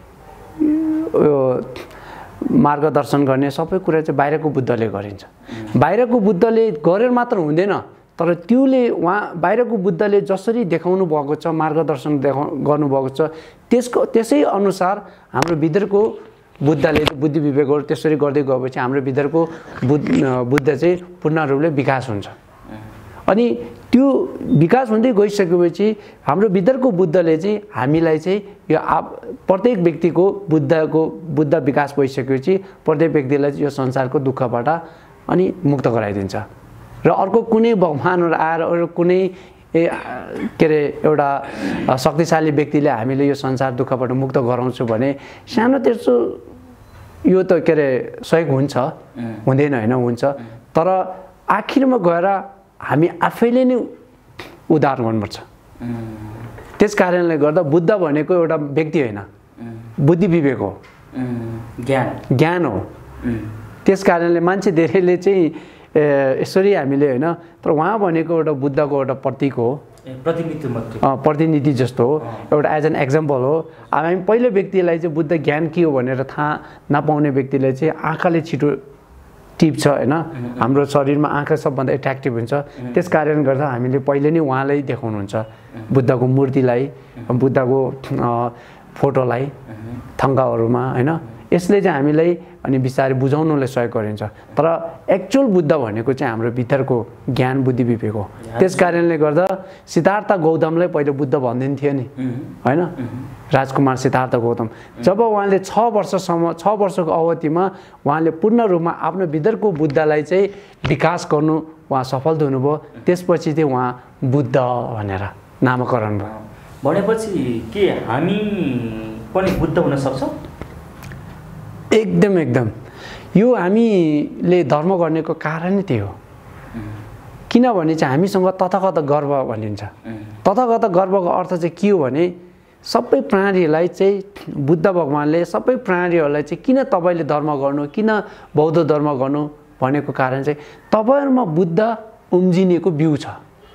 मार्गदर्शन गर्ने सबै कुरा चाहिँ बाहिरको बुद्धले गरिन्छ बाहिरको बुद्धले गरेर मात्र हुँदैन तर त्योले उहाँ बाहिरको बुद्धले जसरी देखाउनु भएको छ मार्गदर्शन देखाउ गर्नुभएको छ त्यसको त्यसै अनुसार हाम्रो भित्रको बुद्धले बुद्धि विवेकहरू त्यसरी गर्दै गएपछि हाम्रो भित्रको बुद्ध बुद्ध चाहिँ पूर्ण रूपले विकास हुन्छ अनि त्यो विकास हुँदै गइसकेपछि हाम्रो भित्रको बुद्धले चाहिँ हामीलाई चाहिँ यो आप प्रत्येक व्यक्तिको बुद्धको बुद्ध विकास भइसकेपछि प्रत्येक व्यक्तिलाई यो संसारको दुःखबाट अनि मुक्त गराइदिन्छ र अर्को कुनै भगवानहरू आएर अरू कुनै ए के अरे एउटा शक्तिशाली व्यक्तिले हामीले यो संसार दुःखबाट मुक्त गराउँछु भने सानो तेर्सो यो त के अरे सहयोग हुन्छ हुँदैन होइन हुन्छ तर आखिरमा गएर हामी आफैले नै उद्धार गर्नुपर्छ त्यस कारणले गर्दा बुद्ध भनेको एउटा व्यक्ति होइन बुद्धि विवेक हो ज्ञान ज्ञान हो त्यस कारणले मान्छे धेरैले चाहिँ यसरी हामीले होइन तर उहाँ भनेको एउटा बुद्धको एउटा प्रतीक हो प्रतिनिधि मात्र प्रतिनिधि जस्तो हो एउटा एज एन एक्जाम्पल हो अब हामी पहिलो व्यक्तिलाई चाहिँ बुद्ध ज्ञान के हो भनेर थाहा नपाउने व्यक्तिलाई चाहिँ आँखाले छिटो टिप्छ होइन हाम्रो शरीरमा आँखा सबभन्दा एट्र्याक्टिभ हुन्छ त्यस कारण गर्दा हामीले पहिले नै उहाँलाई देखाउनुहुन्छ बुद्धको मूर्तिलाई बुद्धको फोटोलाई थङ्गाहरूमा होइन यसले चाहिँ हामीलाई अनि बिस्तारै बुझाउनुलाई सहयोग गरिन्छ तर एक्चुअल बुद्ध भनेको चाहिँ हाम्रो भित्रको ज्ञान बुद्धि विवेक हो त्यस कारणले गर्दा सिद्धार्थ गौतमलाई पहिले बुद्ध भन्दैन थियो नि होइन राजकुमार सिद्धार्थ गौतम जब उहाँले छ वर्षसम्म छ वर्षको अवधिमा उहाँले पूर्ण रूपमा आफ्नो भित्रको बुद्धलाई चाहिँ विकास गर्नु उहाँ सफल हुनुभयो त्यसपछि चाहिँ उहाँ बुद्ध भनेर नामकरण भयो भनेपछि के हामी पनि बुद्ध हुन सक्छौँ एकदम एकदम यो हामीले धर्म गर्नेको कारण नै त्यही हो किनभने चाहिँ हामीसँग तथागत गर्व भनिन्छ तथागत गर्वको अर्थ चाहिँ के हो भने सबै प्राणीहरूलाई चाहिँ बुद्ध भगवानले सबै प्राणीहरूलाई चाहिँ किन तपाईँले धर्म गर्नु किन बौद्ध धर्म गर्नु भनेको कारण चाहिँ तपाईँहरूमा बुद्ध उम्जिनेको बिउ छ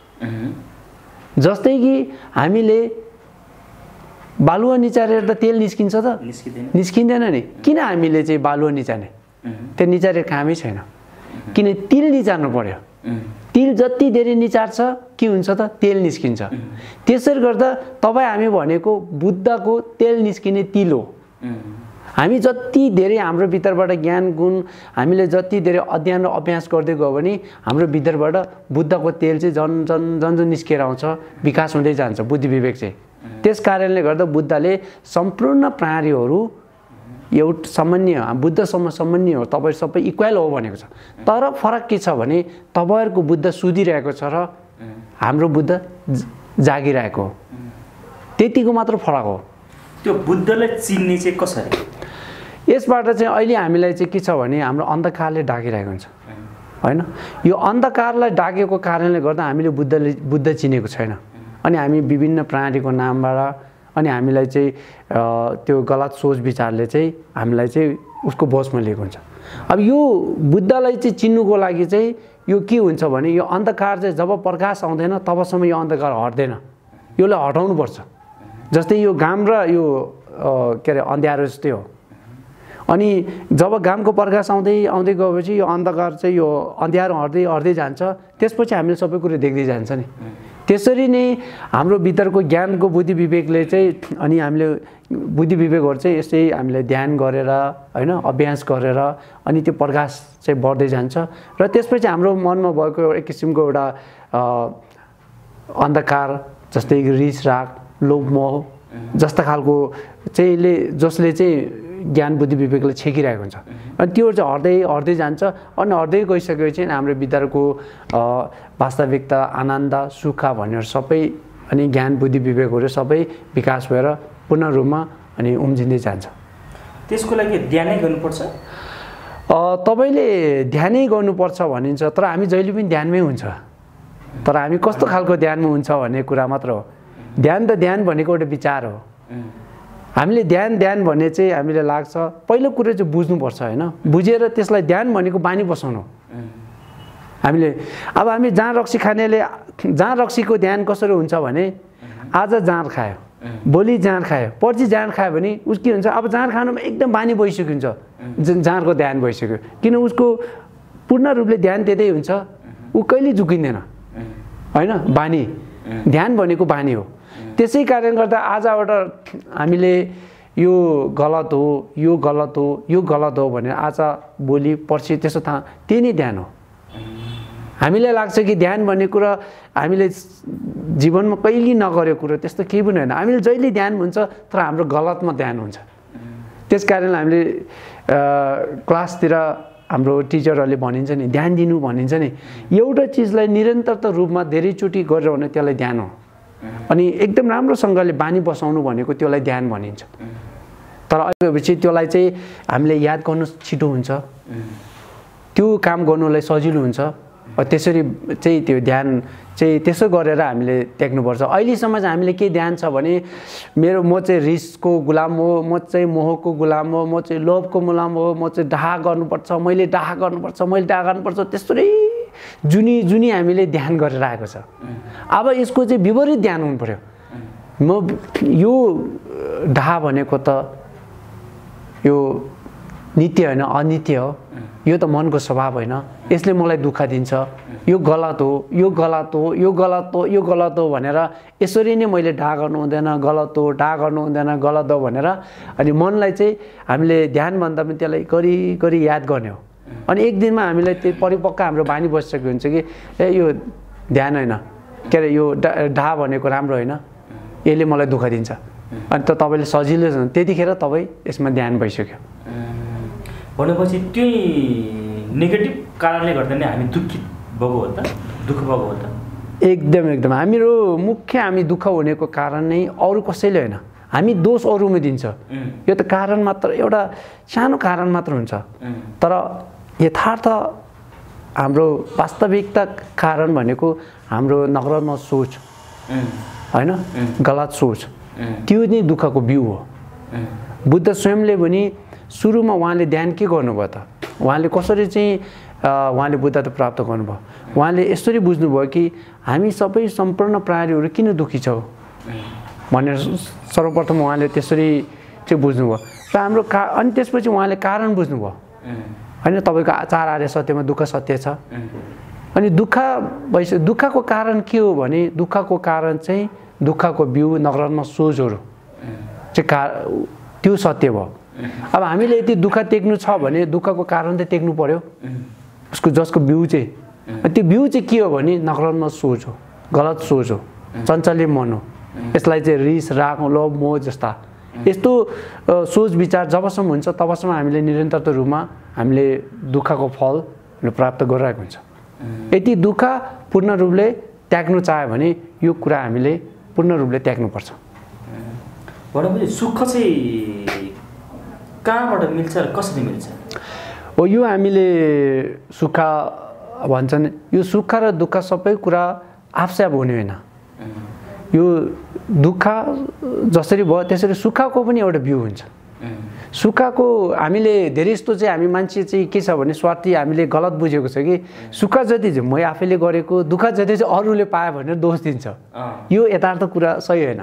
जस्तै कि हामीले बालुवा निचारेर त तेल निस्किन्छ त निस्किँदैन नि किन हामीले चाहिँ बालुवा निचार्ने त्यो निचारेर कामै छैन किन तिल निचार्नु पर्यो तिल जति धेरै निचार्छ के हुन्छ त तेल निस्किन्छ त्यसरी गर्दा तपाईँ हामी भनेको बुद्धको तेल निस्किने तिल हो हामी जति धेरै हाम्रो भित्रबाट ज्ञान गुण हामीले जति धेरै अध्ययन र अभ्यास गर्दै गयो भने हाम्रो भित्रबाट बुद्धको तेल चाहिँ जन जन जन जन निस्केर आउँछ विकास हुँदै जान्छ बुद्धि विवेक चाहिँ त्यस कारणले गर्दा बुद्धले सम्पूर्ण प्राणीहरू एउटा सामान्य बुद्धसम्म सामान्य हो तपाईँ सबै इक्वल हो भनेको छ तर फरक के छ भने तपाईँहरूको बुद्ध सुधिरहेको छ र हाम्रो बुद्ध जागिरहेको हो त्यतिको मात्र फरक हो त्यो बुद्धलाई चिन्ने चाहिँ कसरी यसबाट चाहिँ अहिले हामीलाई चाहिँ के छ भने हाम्रो अन्धकारले ढाकिरहेको हुन्छ होइन यो अन्धकारलाई ढाकेको कारणले गर्दा हामीले बुद्धले बुद्ध चिनेको छैन अनि हामी विभिन्न प्राणीको नामबाट अनि हामीलाई चाहिँ त्यो गलत सोच विचारले चाहिँ हामीलाई चाहिँ उसको बोझमा लिएको हुन्छ अब यो बुद्धलाई चाहिँ चिन्नुको लागि चाहिँ यो के हुन्छ भने यो अन्धकार चाहिँ जब प्रकाश आउँदैन तबसम्म यो अन्धकार हट्दैन यसलाई हटाउनुपर्छ जस्तै यो घाम र यो के अरे अँध्यारो जस्तै हो अनि जब घामको प्रकाश आउँदै आउँदै गएपछि यो अन्धकार चाहिँ यो अँध्यारो हट्दै हट्दै जान्छ त्यसपछि हामीले सबै कुरो देख्दै जान्छ नि त्यसरी नै हाम्रो भित्रको ज्ञानको बुद्धि विवेकले चाहिँ अनि हामीले बुद्धि विवेकहरू चाहिँ यस्तै हामीले ध्यान गरेर होइन अभ्यास गरेर अनि त्यो प्रकाश चाहिँ बढ्दै जान्छ र त्यसपछि हाम्रो मनमा भएको एक किसिमको एउटा अन्धकार जस्तै रिस राग लोभ मोह जस्ता खालको चाहिँले जसले चाहिँ ज्ञान बुद्धि विवेकले छेकिरहेको हुन्छ अनि त्यो चाहिँ हट्दै हट्दै जान्छ अनि हट्दै गइसकेपछि हाम्रो भित्रको वास्तविकता आनन्द सुख भनेर सबै अनि ज्ञान बुद्धि विवेकहरू सबै विकास भएर पूर्ण रूपमा अनि उम्जिँदै जान्छ। त्यसको लागि ध्यानै गर्नुपर्छ? तपाईँले ध्यानै गर्नुपर्छ भनिन्छ, तर हामी जहिले पनि ध्यानमै हुन्छ। तर हामी कस्तो खालको ध्यानमा हुन्छ भन्ने कुरा मात्र हो। ध्यान त ध्यान भनेको एउटा विचार हो। हामीले ध्यान ध्यान भन्ने चाहिँ हामीले लाग्छ, पहिलो कुरो चाहिँ बुझ्नुपर्छ होइन। बुझेर त्यसलाई ध्यान भनेको बानी बसाउनु। हामीले अब हामी जाँड रक्सी खानेले जाँड रक्सीको ध्यान कसरी हुन्छ भने आज जाँड खायो, भोलि जाँड खायो, पर्सि जाँड खायो भने उस के हुन्छ, अब जाँड खानुमा एकदम बानी भइसक्यो हुन्छ, जाँडको ध्यान भइसक्यो। किन उसको पूर्ण रूपले ध्यान त्यतै हुन्छ, ऊ कहिले झुकिँदैन होइन। बानी ध्यान भनेको बानी हो। त्यसै कारण गर्दा आजबाट हामीले यो गलत हो, यो गलत हो, यो गलत हो भनेर आज भोलि पर्सि त्यसो थाहा त्यही नै ध्यान हो। हामीलाई लाग्छ कि ध्यान भन्ने कुरा हामीले जीवनमा कहिले नगरेको कुरो त्यस्तो केही पनि होइन। हामीले जहिले ध्यान हुन्छ तर हाम्रो गलतमा ध्यान हुन्छ। त्यस कारण हामीले क्लासतिर हाम्रो टिचरहरूले भनिन्छ नि ध्यान दिनु भनिन्छ नि, एउटा चिजलाई निरन्तरता रूपमा धेरैचोटि गरेर भने त्यसलाई ध्यान हो। अनि एकदम राम्रोसँगले बानी बसाउनु भनेको त्यसलाई ध्यान भनिन्छ। तर अहिलेपछि त्यसलाई चाहिँ हामीले याद गर्नु छिटो हुन्छ, त्यो काम गर्नुलाई सजिलो हुन्छ। त्यसरी चाहिँ त्यो ध्यान चाहिँ त्यसो गरेर हामीले देख्नुपर्छ। अहिलेसम्म चाहिँ हामीले के ध्यान छ भने मेरो म चाहिँ रिसको गुलाम हो, म चाहिँ मोहको गुलाम हो, म चाहिँ लोभको गुलाम हो, म चाहिँ डाहा गर्नुपर्छ, मैले डाहा गर्नुपर्छ, मैले डाहा गर्नुपर्छ, त्यस्तै जुनी जुनी हामीले ध्यान गरेर आएको छ। अब यसको चाहिँ विपरीत ध्यान हुनु पर्यो। म यो डाहा भनेको त यो नित्य होइन, अनित्य हो। यो त मनको स्वभाव होइन, यसले मलाई दुःख दिन्छ, यो गलत हो, यो गलत हो, यो गलत हो, यो गलत हो भनेर यसरी नै मैले डाहा गर्नु हुँदैन, गलत हो, डाहा गर्नु हुँदैन, गलत हो भनेर अनि मनलाई चाहिँ हामीले ध्यान भन्दा पनि त्यसलाई गरी गरी याद गर्ने हो। अनि एक दिनमा हामीलाई त्यो परिपक्व हाम्रो बानी बसिसकेको हुन्छ कि ए यो ध्यान होइन, के अरे यो डा डाहा भनेको राम्रो होइन, यसले मलाई दुःख दिन्छ। अनि त तपाईँले सजिलो छ त्यतिखेर तपाईँ यसमा ध्यान भइसक्यो भनेपछि त्यही नेगेटिभ कारणले गर्दा नै हामी दुःखित भएको हो त, दुःख भएको हो त? एकदम एकदम हाम्रो मुख्य हामी दुःख हुनेको कारण नै अरू कसैले होइन, हामी दोष अरूमा दिन्छ। यो त कारण मात्र, एउटा सानो कारण मात्र हुन्छ। तर यथार्थ हाम्रो वास्तविकता कारण भनेको हाम्रो नकारात्मक सोच होइन, गलत सोच, त्यो नै दुःखको बिउ हो। बुद्ध स्वयंले पनि सुरुमा उहाँले ध्यान के गर्नुभयो त, उहाँले कसरी चाहिँ उहाँले बुद्धत्व प्राप्त गर्नुभयो, उहाँले यसरी बुझ्नुभयो कि हामी सबै सम्पूर्ण प्राणीहरू किन दुःखी छौँ भनेर सर्वप्रथम उहाँले त्यसरी चाहिँ बुझ्नुभयो र हाम्रो का अनि त्यसपछि उहाँले कारण बुझ्नुभयो होइन। तपाईँको चार आर्य सत्यमा दुःख सत्य छ। अनि दुःख भइस दुःखको कारण के हो भने दुःखको कारण चाहिँ दुःखको बिउ नकारात्मक सोचहरू चाहिँ का त्यो सत्य भयो। अब हामीले यदि दुःख टेक्नु छ भने दुःखको कारण त टेक्नु पर्यो, उसको जसको बिउ चाहिँ। त्यो बिउ चाहिँ के हो भने नकारात्मक सोच हो, गलत सोच हो, चञ्चल्य मन हो। यसलाई चाहिँ रिस, राग, लोभ, मोह जस्ता यस्तो सोच विचार जबसम्म हुन्छ तबसम्म हामीले निरन्तरता रूपमा हामीले दुःखको फल प्राप्त गरिरहेको हुन्छ। यदि दुःख पूर्ण रूपले त्याग्नु चाह्यो भने यो कुरा हामीले पूर्ण रूपले त्याग्नुपर्छ। भनेपछि सुख चाहिँ कहाँबाट मिल्छ र कसरी मिल्छ? हो, यो हामीले सुख भन्छन्, यो सुख र दुःख सबै कुरा आफसाफ हुने होइन। यो दुःख जसरी भयो त्यसरी सुखको पनि एउटा बिउ हुन्छ। सुखको हामीले धेरै जस्तो चाहिँ हामी मान्छे चाहिँ के छ भने स्वार्थी हामीले गलत बुझेको छ कि सुख जति चाहिँ म आफैले गरेको, दुःख जति चाहिँ अरूले पायो भनेर दोष दिन्छ। यो यथार्थ कुरा सही होइन।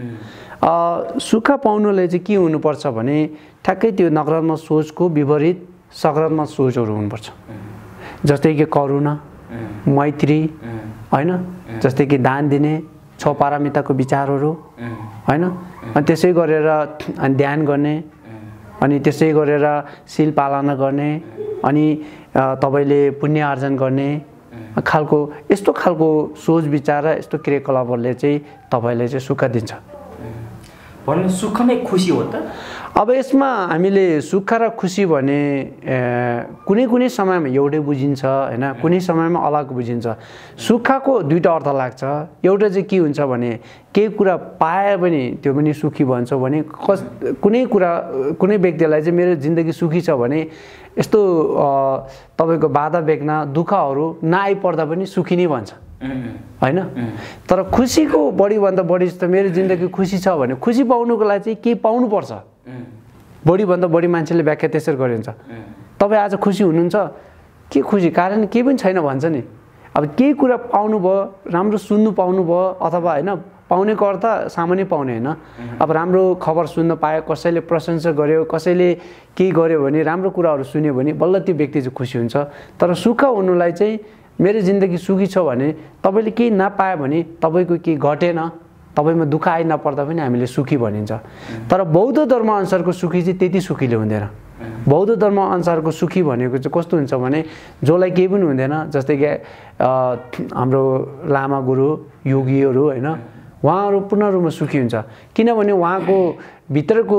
सुख पाउनुलाई चाहिँ के हुनुपर्छ भने ठ्याक्कै त्यो नकारात्मक सोचको विपरीत सकारात्मक सोचहरू हुनुपर्छ। जस्तै कि करुणा, मैत्री होइन, जस्तै कि दान दिने, छ पारमिताको विचारहरू होइन, अनि त्यसै गरेर अनि ध्यान गर्ने, अनि त्यसै गरेर शील पालना गर्ने, अनि तपाईँले पुण्य आर्जन गर्ने खालको यस्तो खालको सोच विचार र यस्तो क्रियाकलापहरूले चाहिँ तपाईँलाई चाहिँ सुख दिन्छ। भने सुख नै खुसी हो त? अब यसमा हामीले सुख र खुसी भने कुनै कुनै समयमा एउटै बुझिन्छ हैन, कुनै समयमा अलग बुझिन्छ। सुखको दुईटा अर्थ लाग्छ। एउटा चाहिँ के हुन्छ भने केही कुरा पाए पनि त्यो पनि सुखी भन्छौँ भने कस कुनै कुरा कुनै व्यक्तिलाई चाहिँ मेरो जिन्दगी सुखी छ भने यस्तो तपाईँको बाधा बेग्ना दुःखहरू नआइपर्दा पनि सुखी नै भन्छ हैन। तर खुसीको बढीभन्दा बढी जस्तो मेरो जिन्दगी खुसी छ भने खुसी पाउनुको लागि चाहिँ केही पाउनुपर्छ। बढीभन्दा बढी मान्छेले व्याख्या त्यसरी गरिन्छ। तपाईँ आज खुसी हुनुहुन्छ, के खुसी कारण केही पनि छैन भन्छ नि। अब केही कुरा पाउनु भयो, राम्रो सुन्नु पाउनु भयो अथवा हैन, पाउनेको अर्थ सामान्य पाउने हैन। अब राम्रो खबर सुन्न पायो, कसैले प्रशंसा गर्यो, कसैले केही गर्यो भने राम्रो कुराहरू सुन्यो भने बल्ल त्यो व्यक्ति चाहिँ खुसी हुन्छ। तर सुख हुनुलाई चाहिँ मेरो जिन्दगी सुखी छ भने तपाईँले केही नपायो भने तपाईँको केही घटेन, तपाईँमा दुःख आइ नपर्दा पनि हामीले सुखी भनिन्छ। तर बौद्ध धर्म अनुसारको सुखी चाहिँ त्यति सुखीले हुँदैन। बौद्ध धर्म अनुसारको सुखी भनेको चाहिँ कस्तो हुन्छ भने जसलाई केही पनि हुँदैन, जस्तै कि हाम्रो लामा गुरु योगीहरू हैन, उहाँहरू पूर्ण रूपमा सुखी हुन्छ। किनभने उहाँको भित्रको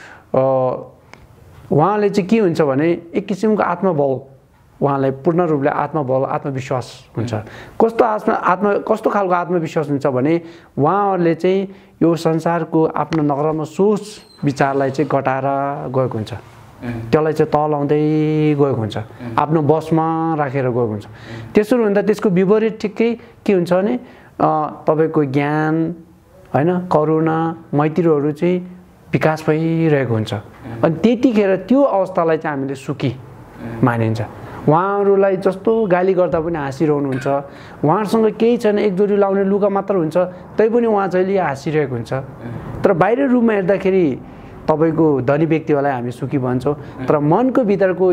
उहाँले चाहिँ के हुन्छ भने एक किसिमको आत्मबल, उहाँलाई पूर्ण रूपले आत्मबल आत्मविश्वास हुन्छ। कस्तो आत्म आत्म कस्तो खालको आत्मविश्वास हुन्छ भने उहाँहरूले चाहिँ यो संसारको आफ्नो नकारात्मक सोच विचारलाई चाहिँ घटाएर गएको हुन्छ, त्यसलाई चाहिँ तल आउँदै गएको हुन्छ, आफ्नो बसमा राखेर गएको हुन्छ। त्यसो हुँदा त्यसको विपरीत ठिकै के हुन्छ भने तपाईँको ज्ञान हैन, करुणा मैत्रीहरू चाहिँ विकास भइरहेको हुन्छ। अनि त्यतिखेर त्यो अवस्थालाई चाहिँ हामीले सुखी मानिन्छ। उहाँहरूलाई जस्तो गाली गर्दा पनि हाँसिरहनुहुन्छ, उहाँहरूसँग केही छैन, एकजोडी लाउने लुगा मात्र हुन्छ, तैपनि उहाँ जहिले हाँसिरहेको हुन्छ। तर बाहिर रूपमा हेर्दाखेरि तपाईँको धनी व्यक्तिहरूलाई हामी सुखी भन्छौँ, तर मनको भित्रको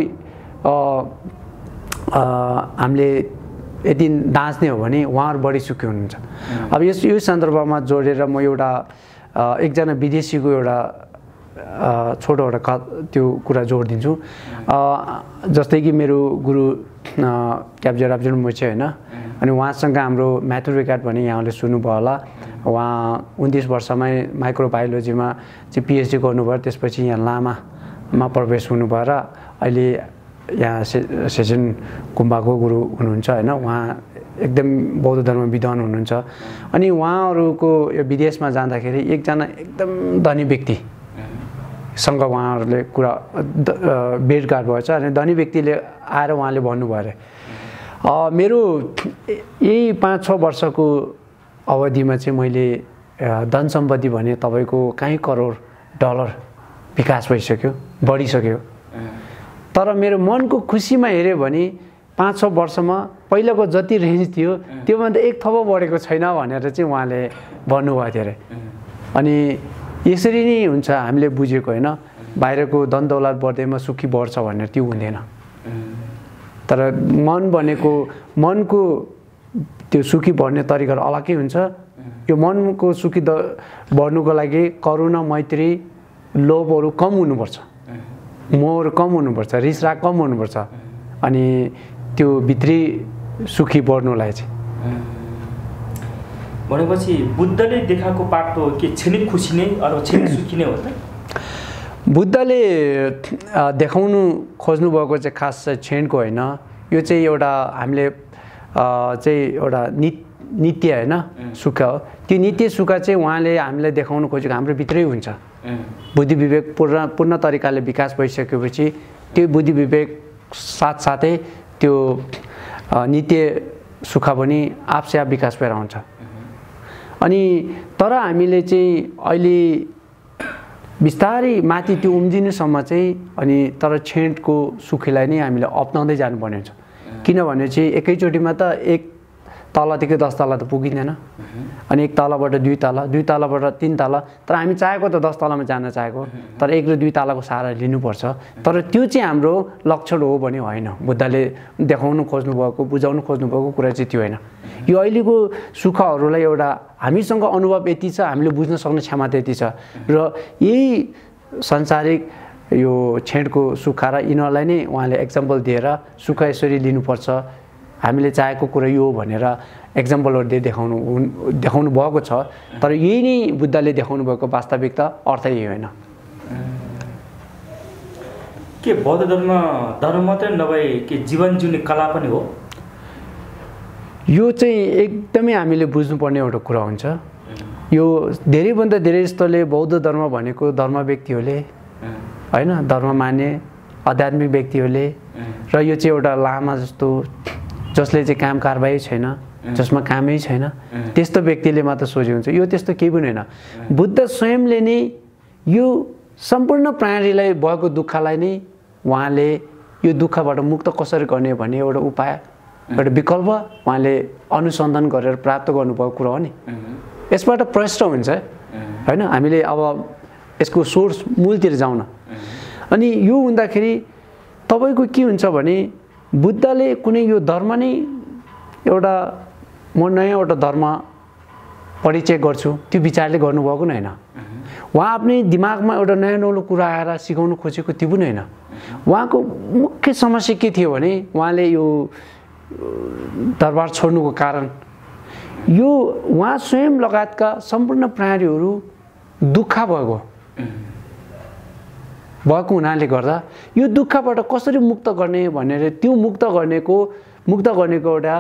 हामीले यदि दाँच्ने हो भने उहाँहरू बढी सुखी हुनुहुन्छ। अब यस यो सन्दर्भमा जोडेर म एउटा एकजना विदेशीको एउटा छोटो एउटा क त्यो कुरा जोडिदिन्छु। जस्तै कि मेरो गुरु क्याप्जे राब्जन मोचे हैन, अनि उहाँसँग हाम्रो म्याथ्यु रिकार्ड भने यहाँले सुन्नुभयो होला। उहाँ उन्तिस वर्षमै माइक्रोबायोलोजीमा चाहिँ पिएचडी गर्नुभयो, त्यसपछि यहाँ लामामा प्रवेश हुनुभयो र अहिले यहाँ से सेसन गुम्बाको गुरु हुनुहुन्छ हैन। उहाँ एकदम बौद्ध धर्म विद्वान हुनुहुन्छ। अनि उहाँहरूको यो विदेशमा जाँदाखेरि एकजना एकदम धनी व्यक्ति सँग उहाँहरूले कुरा भेटघाट भएछ। अनि धनी व्यक्तिले आएर उहाँले भन्नुभयो अरे मेरो यही पाँच छ वर्षको अवधिमा चाहिँ मैले धन सम्पत्ति भने तपाईँको कहीँ करोड डलर विकास भइसक्यो, बढिसक्यो। तर मेरो मनको खुसीमा हेऱ्यो भने पाँच छ वर्षमा पहिलाको जति रेन्ज थियो त्योभन्दा एक थप बढेको छैन भनेर चाहिँ उहाँले भन्नुभएको थियो अरे। अनि यसरी नै हुन्छ हामीले बुझेको हैन, बाहिरको धन दौलत बढ्दैमा सुखी बढ्छ भनेर त्यो हुँदैन। तर मन भनेको मनको त्यो सुखी बढ्ने तरिका अलग्गै हुन्छ। यो मनको सुखी द बढ्नुको लागि करुणा मैत्री लोभहरू कम हुनुपर्छ, मोहहरू कम हुनुपर्छ, रिस राग कम हुनुपर्छ। अनि त्यो भित्री सुखी बढ्नुलाई चाहिँ भनेपछि बुद्धले देखाएको बाटो के क्षणिक खुसी नै अथवा क्षणिक सुखी नै हो त? बुद्धले देखाउनु खोज्नु भएको चाहिँ खास चाहिँ क्षणको होइन, यो चाहिँ एउटा हामीले चाहिँ एउटा नि नित्य होइन सुख हो। त्यो नित्य सुख चाहिँ उहाँले हामीलाई देखाउनु खोजेको हाम्रो भित्रै हुन्छ। बुद्धि विवेक पूर्ण पूर्ण तरिकाले विकास भइसकेपछि त्यो बुद्धि विवेक साथसाथै त्यो नित्य सुख पनि आफसे आफ विकास भएर आउँछ। अनि तर हामीले चाहिँ अहिले बिस्तारै माथि त्यो उम्जिनुसम्म चाहिँ अनि तर क्षणको सुखलाई नै हामीले अपनाउँदै जानुपर्ने हुन्छ। किनभने चाहिँ एकैचोटिमा त एक तलदेखि दस तला त पुगिँदैन, अनि एक तलाबाट दुई तला, दुई तलाबाट तिन तला। तर हामी चाहेको त दस तलामा जान चाहेको, तर एक र दुई तलाको सहारा लिनुपर्छ। तर त्यो चाहिँ हाम्रो लक्षण हो भने होइन। बुद्धले देखाउनु खोज्नु भएको बुझाउनु खोज्नु भएको कुरा चाहिँ त्यो होइन। यो अहिलेको सुखहरूलाई एउटा हामीसँग अनुभव यति छ, हामीले बुझ्न सक्ने क्षमता यति छ र यही सांसारिक यो क्षणको सुख र यिनीहरूलाई नै उहाँले एक्जाम्पल दिएर सुख यसरी लिनुपर्छ, हामीले चाहेको कुरा यो भनेर एक्जाम्पलहरू दिए देखाउनु देखाउनु भएको छ। तर यही नै बुद्धले देखाउनु भएको वास्तविकता अर्थ यही होइन। के बौद्ध धर्म धर्म मात्रै नभए के जीवन जिउने कला पनि हो? यो चाहिँ एकदमै हामीले बुझ्नुपर्ने एउटा कुरा हुन्छ। यो धेरैभन्दा धेरै जस्तोले बौद्ध धर्म भनेको धर्म व्यक्तिहरूले होइन, धर्म मान्ने आध्यात्मिक व्यक्तिहरूले, र यो चाहिँ एउटा लामा जस्तो जसले चाहिँ काम कारबाही छैन, जसमा कामै छैन, त्यस्तो व्यक्तिले मात्र सोचेको हुन्छ। यो त्यस्तो केही पनि होइन। बुद्ध स्वयंले नै यो सम्पूर्ण प्राणीलाई भएको दुःखलाई नै उहाँले यो दुःखबाट मुक्त कसरी गर्ने भन्ने एउटा उपाय, एउटा विकल्प उहाँले अनुसन्धान गरेर प्राप्त गर्नुभएको कुरा हो नि। यसबाट प्रश्न हुन्छ होइन, हामीले अब यसको सोर्स मूलतिर जाउँ न। अनि यो हुँदाखेरि तपाईँको के हुन्छ भने बुद्धले कुनै यो धर्म नै एउटा म नयाँ एउटा धर्म परिचय गर्छु त्यो विचारले गर्नुभएको नै होइन। उहाँ आफ्नै दिमागमा एउटा नयाँ नौलो कुरा आएर सिकाउनु खोजेको त्यो पनि होइन। उहाँको मुख्य समस्या के थियो भने उहाँले यो दरबार छोड्नुको कारण यो उहाँ स्वयं लगायतका सम्पूर्ण प्राणीहरू दुःख भएको भएको हुनाले गर्दा यो दुःखबाट कसरी मुक्त गर्ने भनेर त्यो मुक्त गर्नेको मुक्त गर्नेको एउटा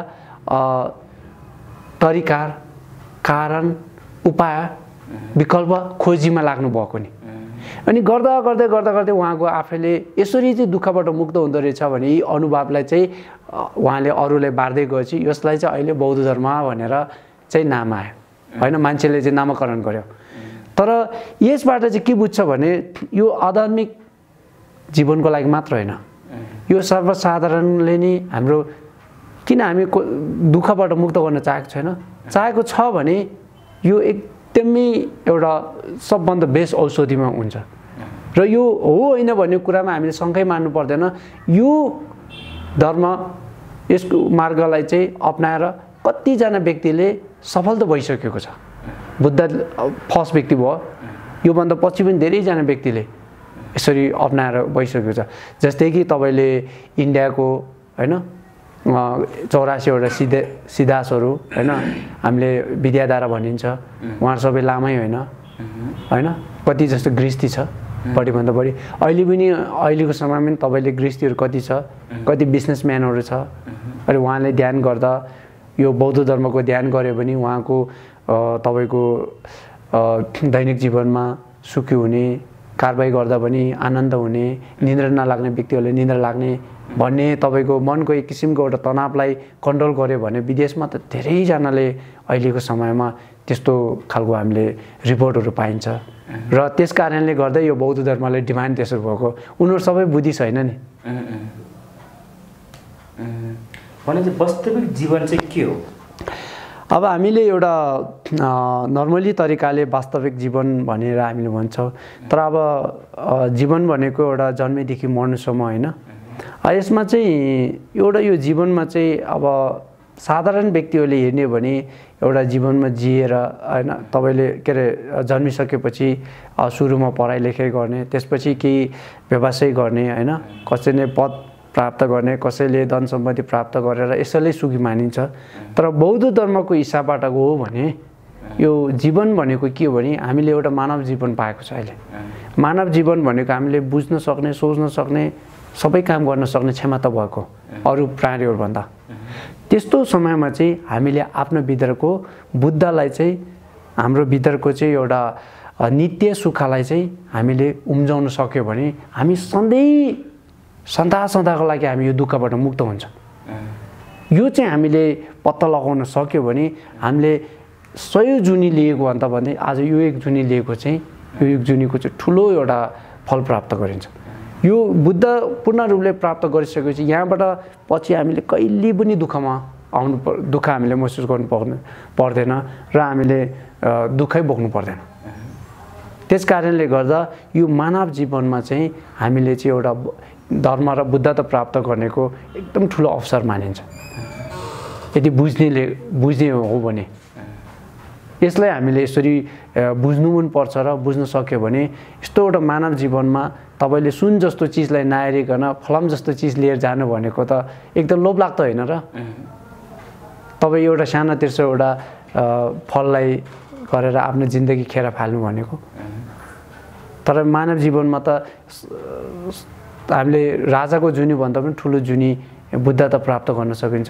तरिका, कारण, उपाय, विकल्प खोजीमा लाग्नु भएको नि। अनि गर्दा गर्दै गर्दा गर्दै उहाँको आफैले यसरी चाहिँ दुःखबाट मुक्त हुँदो रहेछ भने यी अनुभवलाई चाहिँ उहाँले अरूलाई बाँड्दै गएपछि यसलाई चाहिँ अहिले बौद्ध धर्म भनेर चाहिँ नाम आयो होइन, मान्छेले चाहिँ नामकरण गर्यो। तर यसबाट चाहिँ के बुझ्छ भने यो आध्यात्मिक जीवनको लागि मात्र होइन, यो सर्वसाधारणले नै हाम्रो किन हामी दुःखबाट मुक्त गर्न चाहेको छैन, चाहेको छ भने यो एकदमै एउटा सबभन्दा बेस्ट औषधिमा हुन्छ। र यो हो होइन भन्ने कुरामा हामीले शङ्कै मान्नु पर्दैन। यो धर्म यसको मार्गलाई चाहिँ अपनाएर कतिजना व्यक्तिले सफल त भइसकेको छ। बुद्ध फर्स्ट व्यक्ति भयो, योभन्दा पछि पनि धेरैजना व्यक्तिले यसरी अपनाएर भइसकेको छ। जस्तै कि तपाईँले इन्डियाको होइन चौरासीवटा सिद्धे सिद्धासहरू होइन, हामीले विद्याधारा भनिन्छ, उहाँहरू सबै लामै होइन होइन, कति जस्तो गृहस्थी छ बढीभन्दा बढी। अहिले पनि अहिलेको समयमा पनि तपाईँले गृहस्थीहरू कति छ, कति बिजनेसम्यानहरू छ। अनि उहाँले ध्यान गर्दा यो बौद्ध धर्मको ध्यान गऱ्यो भने उहाँको तपाईँको दैनिक जीवनमा सुखी हुने, कारबाही गर्दा पनि आनन्द हुने, निद्रा नलाग्ने व्यक्तिहरूले निद्रा लाग्ने भन्ने, तपाईँको मनको एक किसिमको एउटा तनावलाई कन्ट्रोल गर्यो भने विदेशमा त धेरैजनाले अहिलेको समयमा त्यस्तो खालको हामीले रिपोर्टहरू पाइन्छ। र त्यस कारणले गर्दा यो बौद्ध धर्मले डिमान्ड त्यसो भएको। उनीहरू सबै बुद्धि छैन नि। भने चाहिँ वास्तविक जीवन चाहिँ के हो? अब हामीले एउटा नर्मली तरिकाले वास्तविक जीवन भनेर हामीले भन्छौँ, तर अब जीवन भनेको एउटा जन्मेदेखि मर्नुसम्म होइन। यसमा चाहिँ एउटा यो जीवनमा चाहिँ अब साधारण व्यक्तिहरूले हेर्ने भने एउटा जीवनमा जिएर होइन, तपाईँले के अरे जन्मिसकेपछि सुरुमा पढाइ लेखाइ गर्ने, त्यसपछि केही व्यवसाय गर्ने होइन, कसैले पद प्राप्त गर्ने, कसैले धन सम्पत्ति प्राप्त गरेर यसैले सुखी मानिन्छ। तर बौद्ध धर्मको हिसाबबाट हो भने यो जीवन भनेको के हो भने हामीले एउटा मानव जीवन पाएको छ अहिले। मानव जीवन भनेको हामीले बुझ्न सक्ने, सोच्न सक्ने, सबै काम गर्न सक्ने क्षमता भएको अरू प्राणीहरूभन्दा। त्यस्तो समयमा चाहिँ हामीले आफ्नो भित्रको बुद्धलाई चाहिँ हाम्रो भित्रको चाहिँ एउटा नित्य सुखलाई चाहिँ हामीले उम्जाउन सक्यो भने हामी सधैँ सदा सदाको लागि हामी यो दुःखबाट मुक्त हुन्छ। यो चाहिँ हामीले पत्ता लगाउन सक्यो भने हामीले सय जुनी लिएको भन्दा भन्दै आज यो एक जुनी लिएको चाहिँ यो एक जुनीको चाहिँ ठुलो एउटा फल प्राप्त गरिन्छ। यो बुद्ध पूर्ण रूपले प्राप्त गरिसकेपछि यहाँबाट पछि हामीले कहिले पनि दुःखमा आउनु पर् दुःख हामीले महसुस गर्नु पर्ने पर्दैन र हामीले दुःखै बोक्नु पर्दैन। त्यस कारणले गर्दा यो मानव जीवनमा चाहिँ हामीले चाहिँ एउटा धर्म र बुद्धता प्राप्त गर्नेको एकदम ठुलो अवसर मानिन्छ यदि बुझ्नेले बुझ्ने हो भने। यसलाई हामीले यसरी बुझ्नु पनि पर्छ र बुझ्न सक्यो भने यस्तो एउटा मानव जीवनमा तपाईँले सुन जस्तो चिजलाई नहेरिकन फलाम जस्तो चिज लिएर जानु भनेको त एकदम लोभ लाग्दो होइन र। तपाईँ एउटा सानो तिर्सो एउटा फललाई गरेर आफ्नो जिन्दगी खेर फाल्नु भनेको। तर मानव जीवनमा त हामीले राजाको जुनी भन्दा पनि ठुलो जुनी बुद्धता प्राप्त गर्न सकिन्छ।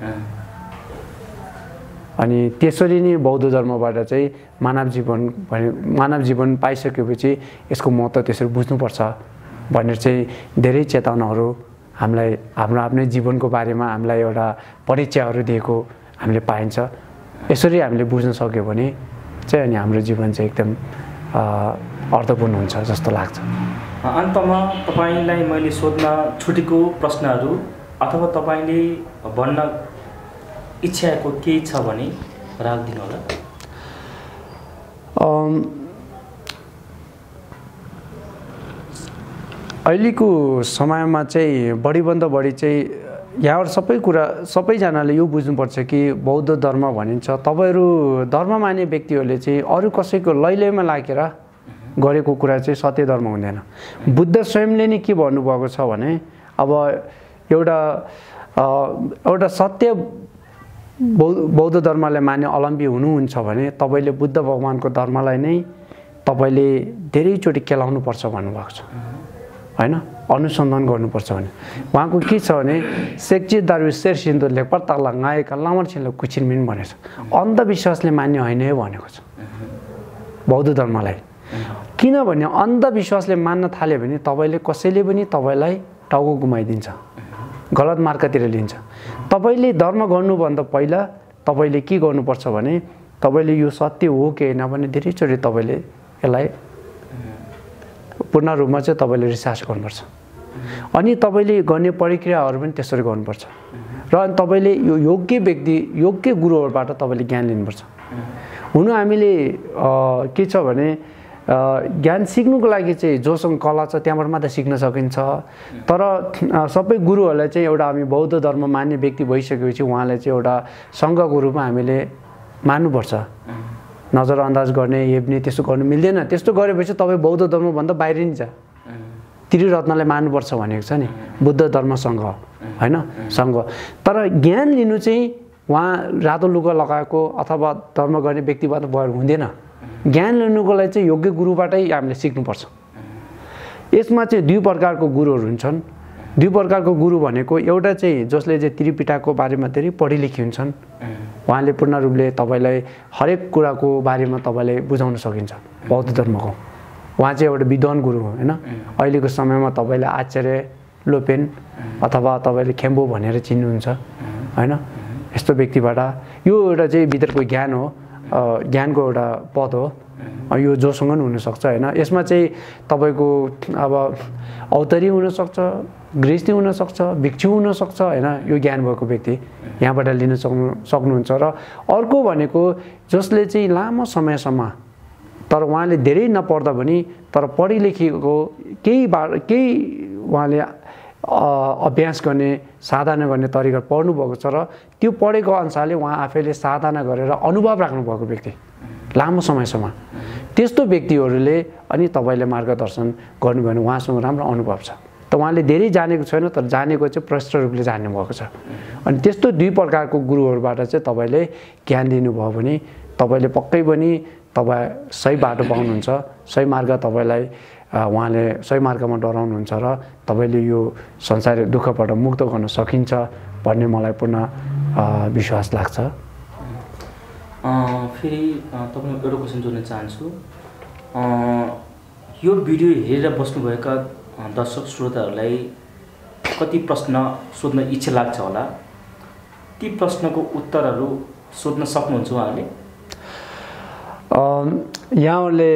अनि त्यसरी नै बौद्ध धर्मबाट चाहिँ मानव जीवन भने मानव जीवन पाइसकेपछि यसको महत्त्व त्यसरी बुझ्नुपर्छ भनेर चाहिँ धेरै चेतनाहरू हामीलाई हाम्रो आफ्नै जीवनको बारेमा हामीलाई एउटा परिचयहरू दिएको हामीले पाइन्छ। यसरी हामीले बुझ्न सक्यो भने चाहिँ अनि हाम्रो जीवन चाहिँ एकदम अर्थपूर्ण हुन्छ जस्तो लाग्छ। अन्तमा तपाईँलाई मैले सोध्न छुटेको प्रश्नहरू अथवा तपाईँले भन्न इच्छाको केही छ भने राखिदिनु होला। अहिलेको समयमा चाहिँ बढीभन्दा बढी चाहिँ यहाँबाट सबै कुरा सबैजनाले यो बुझ्नुपर्छ कि बौद्ध धर्म भनिन्छ तपाईँहरू धर्म मान्ने व्यक्तिहरूले चाहिँ अरू कसैको लैलैमा लागेर गरेको कुरा चाहिँ सत्य धर्म हुँदैन। बुद्ध स्वयंले नै के भन्नुभएको छ भने अब एउटा एउटा सत्य बौद्ध धर्मलाई मान्ने अवलम्बी हुनुहुन्छ भने तपाईँले बुद्ध भगवानको धर्मलाई नै तपाईँले धेरैचोटि केलाउनुपर्छ भन्नुभएको छ होइन, अनुसन्धान गर्नुपर्छ भने। उहाँको के छ भने सेक्ची दारु शेर सिन्धु लेखपर तग्ला गाएका लामर छिन्लो कुचिनमिन भनेको छ। अन्धविश्वासले मान्ने होइन है भनेको छ बौद्ध धर्मलाई। किनभने अन्धविश्वासले मान्न थाल्यो भने तपाईँले कसैले पनि तपाईँलाई टाउको घुमाइदिन्छ, गलत मार्गतिर लिन्छ। तपाईँले धर्म गर्नुभन्दा पहिला तपाईँले के गर्नुपर्छ भने तपाईँले यो सत्य हो कि होइन भने धेरैचोटि तपाईँले यसलाई पूर्ण रूपमा चाहिँ तपाईँले रिसर्च गर्नुपर्छ। अनि तपाईँले गर्ने प्रक्रियाहरू पनि त्यसरी गर्नुपर्छ। र अनि तपाईँले यो योग्य व्यक्ति योग्य गुरुहरूबाट तपाईँले ज्ञान लिनुपर्छ। हुनु हामीले के छ भने ज्ञान सिक्नुको लागि चाहिँ जोसँग कला छ त्यहाँबाट मात्र सिक्न सकिन्छ। तर सबै गुरुहरूलाई चाहिँ एउटा हामी बौद्ध धर्म मान्ने व्यक्ति भइसकेपछि उहाँलाई चाहिँ एउटा सङ्घको रूपमा हामीले मान्नुपर्छ। नजरअन्दाज गर्ने हेप्ने त्यस्तो गर्नु मिल्दैन। त्यस्तो गरेपछि तपाईँ बौद्ध धर्मभन्दा बाहिरिन्छ। त्रिरत्नलाई मान्नुपर्छ भनेको छ नि बुद्ध धर्म सङ्घ होइन, सङ्घ। तर ज्ञान लिनु चाहिँ उहाँ रातो लुगा लगाएको अथवा धर्म गर्ने व्यक्तिबाट भएर हुँदैन। ज्ञान लिनुको लागि चाहिँ योग्य गुरुबाटै हामीले सिक्नुपर्छ। यसमा चाहिँ दुई प्रकारको गुरुहरू हुन्छन्। दुई प्रकारको गुरु भनेको एउटा चाहिँ जसले चाहिँ त्रिपिटकको बारेमा धेरै पढी लेखी हुन्छन्, उहाँले पूर्ण रूपले तपाईँलाई हरेक कुराको बारेमा तपाईँले बुझाउन सकिन्छ बौद्ध धर्मको। उहाँ चाहिँ एउटा विद्वान गुरु हो होइन। अहिलेको समयमा तपाईँले आचार्य लोपेन अथवा तपाईँले खेम्बो भनेर चिन्नुहुन्छ होइन। यस्तो व्यक्तिबाट यो एउटा चाहिँ भित्रको ज्ञान हो, ज्ञानको एउटा पद हो। यो जोसँग पनि हुनसक्छ होइन। यसमा चाहिँ तपाईँको अब औतरी हुनसक्छ, गृहस्थी हुनसक्छ, भिक्षु हुनसक्छ होइन। यो ज्ञान भएको व्यक्ति यहाँबाट लिन सक्नु सक्नुहुन्छ। र अर्को भनेको जसले चाहिँ लामो समयसम्म तर उहाँले धेरै नपढ्दा पनि तर पढी लेखेको केही बा केही उहाँले अभ्यास गर्ने साधना गर्ने तरिका पढ्नुभएको छ र त्यो पढेको अनुसारले उहाँ आफैले साधना गरेर अनुभव राख्नुभएको व्यक्ति लामो समयसम्म, त्यस्तो व्यक्तिहरूले अनि तपाईँले मार्गदर्शन गर्नुभयो भने उहाँसँग राम्रो अनुभव छ। त उहाँले धेरै जानेको छैन तर जानेको चाहिँ प्रष्ट रूपले जान्नुभएको छ। अनि त्यस्तो दुई प्रकारको गुरुहरूबाट चाहिँ तपाईँले ज्ञान लिनुभयो भने तपाईँले पक्कै पनि तपाईँ सही बाटो पाउनुहुन्छ, सही मार्ग तपाईँलाई उहाँले सही मार्गमा डराउनुहुन्छ र तपाईँले यो संसार दुःखबाट मुक्त गर्न सकिन्छ भन्ने मलाई पुनः विश्वास लाग्छ। फेरि तपाईँलाई एउटा क्वेसन जोड्न चाहन्छु। यो भिडियो हेरेर बस्नुभएका दर्शक श्रोताहरूलाई कति प्रश्न सोध्न इच्छा लाग्छ होला, ती प्रश्नको उत्तरहरू सोध्न सक्नुहुन्छ उहाँले? यहाँहरूले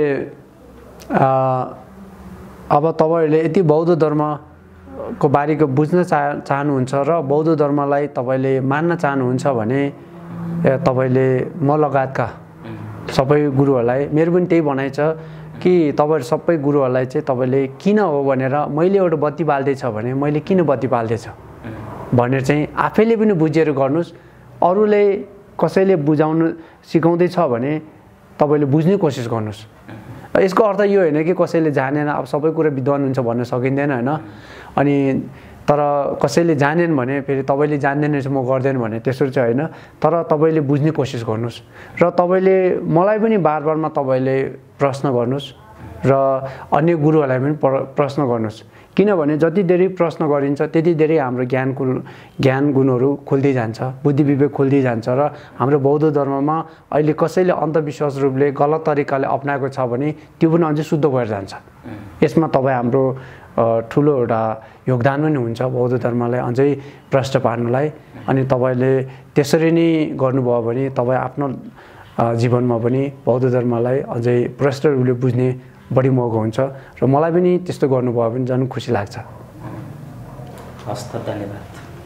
अब तपाईँहरूले यति बौद्ध धर्मको बारेको बुझ्न चाह चाहनुहुन्छ र बौद्ध धर्मलाई तपाईँले मान्न चाहनुहुन्छ भने तपाईँले म लगायतका सबै गुरुहरूलाई मेरो पनि त्यही भनाइ छ कि तपाईँहरू सबै गुरुहरूलाई चाहिँ तपाईँले किन हो भनेर मैले एउटा बत्ती बाल्दैछ भने मैले किन बत्ती बाल्दैछ भनेर चाहिँ आफैले पनि बुझेर गर्नुहोस्। अरूले कसैले बुझाउनु सिकाउँदैछ भने तपाईँले बुझ्ने कोसिस गर्नुहोस्। यसको अर्थ यो होइन कि कसैले जानेन अब सबै कुरा विद्वान हुन्छ भन्न सकिँदैन होइन। अनि तर कसैले जानेन भने फेरि तपाईँले जान्दैन रहेछ म गर्दैन भने त्यसरी चाहिँ होइन। तर तपाईँले बुझ्ने कोसिस गर्नुहोस् र तपाईँले मलाई पनि बार बारमा तपाईँले प्रश्न गर्नुहोस् र अन्य गुरुहरूलाई पनि प्रश्न गर्नुहोस्। किनभने जति धेरै प्रश्न गरिन्छ त्यति धेरै हाम्रो ज्ञानको ज्ञान गुणहरू खोल्दै जान्छ, बुद्धि विवेक खोल्दै जान्छ र हाम्रो बौद्ध धर्ममा अहिले कसैले अन्धविश्वास रूपले गलत तरिकाले अपनाएको छ भने त्यो पनि अझै शुद्ध भएर जान्छ। यसमा तपाईँ हाम्रो ठुलो एउटा योगदान पनि हुन्छ बौद्ध धर्मलाई अझै भ्रष्ट पार्नलाई। अनि तपाईँले त्यसरी नै गर्नुभयो भने तपाईँ आफ्नो जीवनमा पनि बौद्ध धर्मलाई अझै भ्रष्ट रूपले बुझ्ने बढी मौका हुन्छ र मलाई पनि त्यस्तो गर्नुभयो भने झन् खुसी लाग्छ। हस् त, धन्यवाद।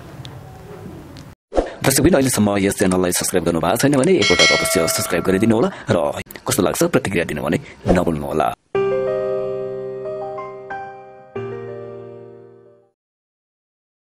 दर्शकबिन, अहिलेसम्म यस च्यानललाई सब्सक्राइब गर्नु भएको छैन भने एकपटक अवश्य सब्सक्राइब गरिदिनु होला र कस्तो लाग्छ प्रतिक्रिया दिनु भने नभुल्नुहोला।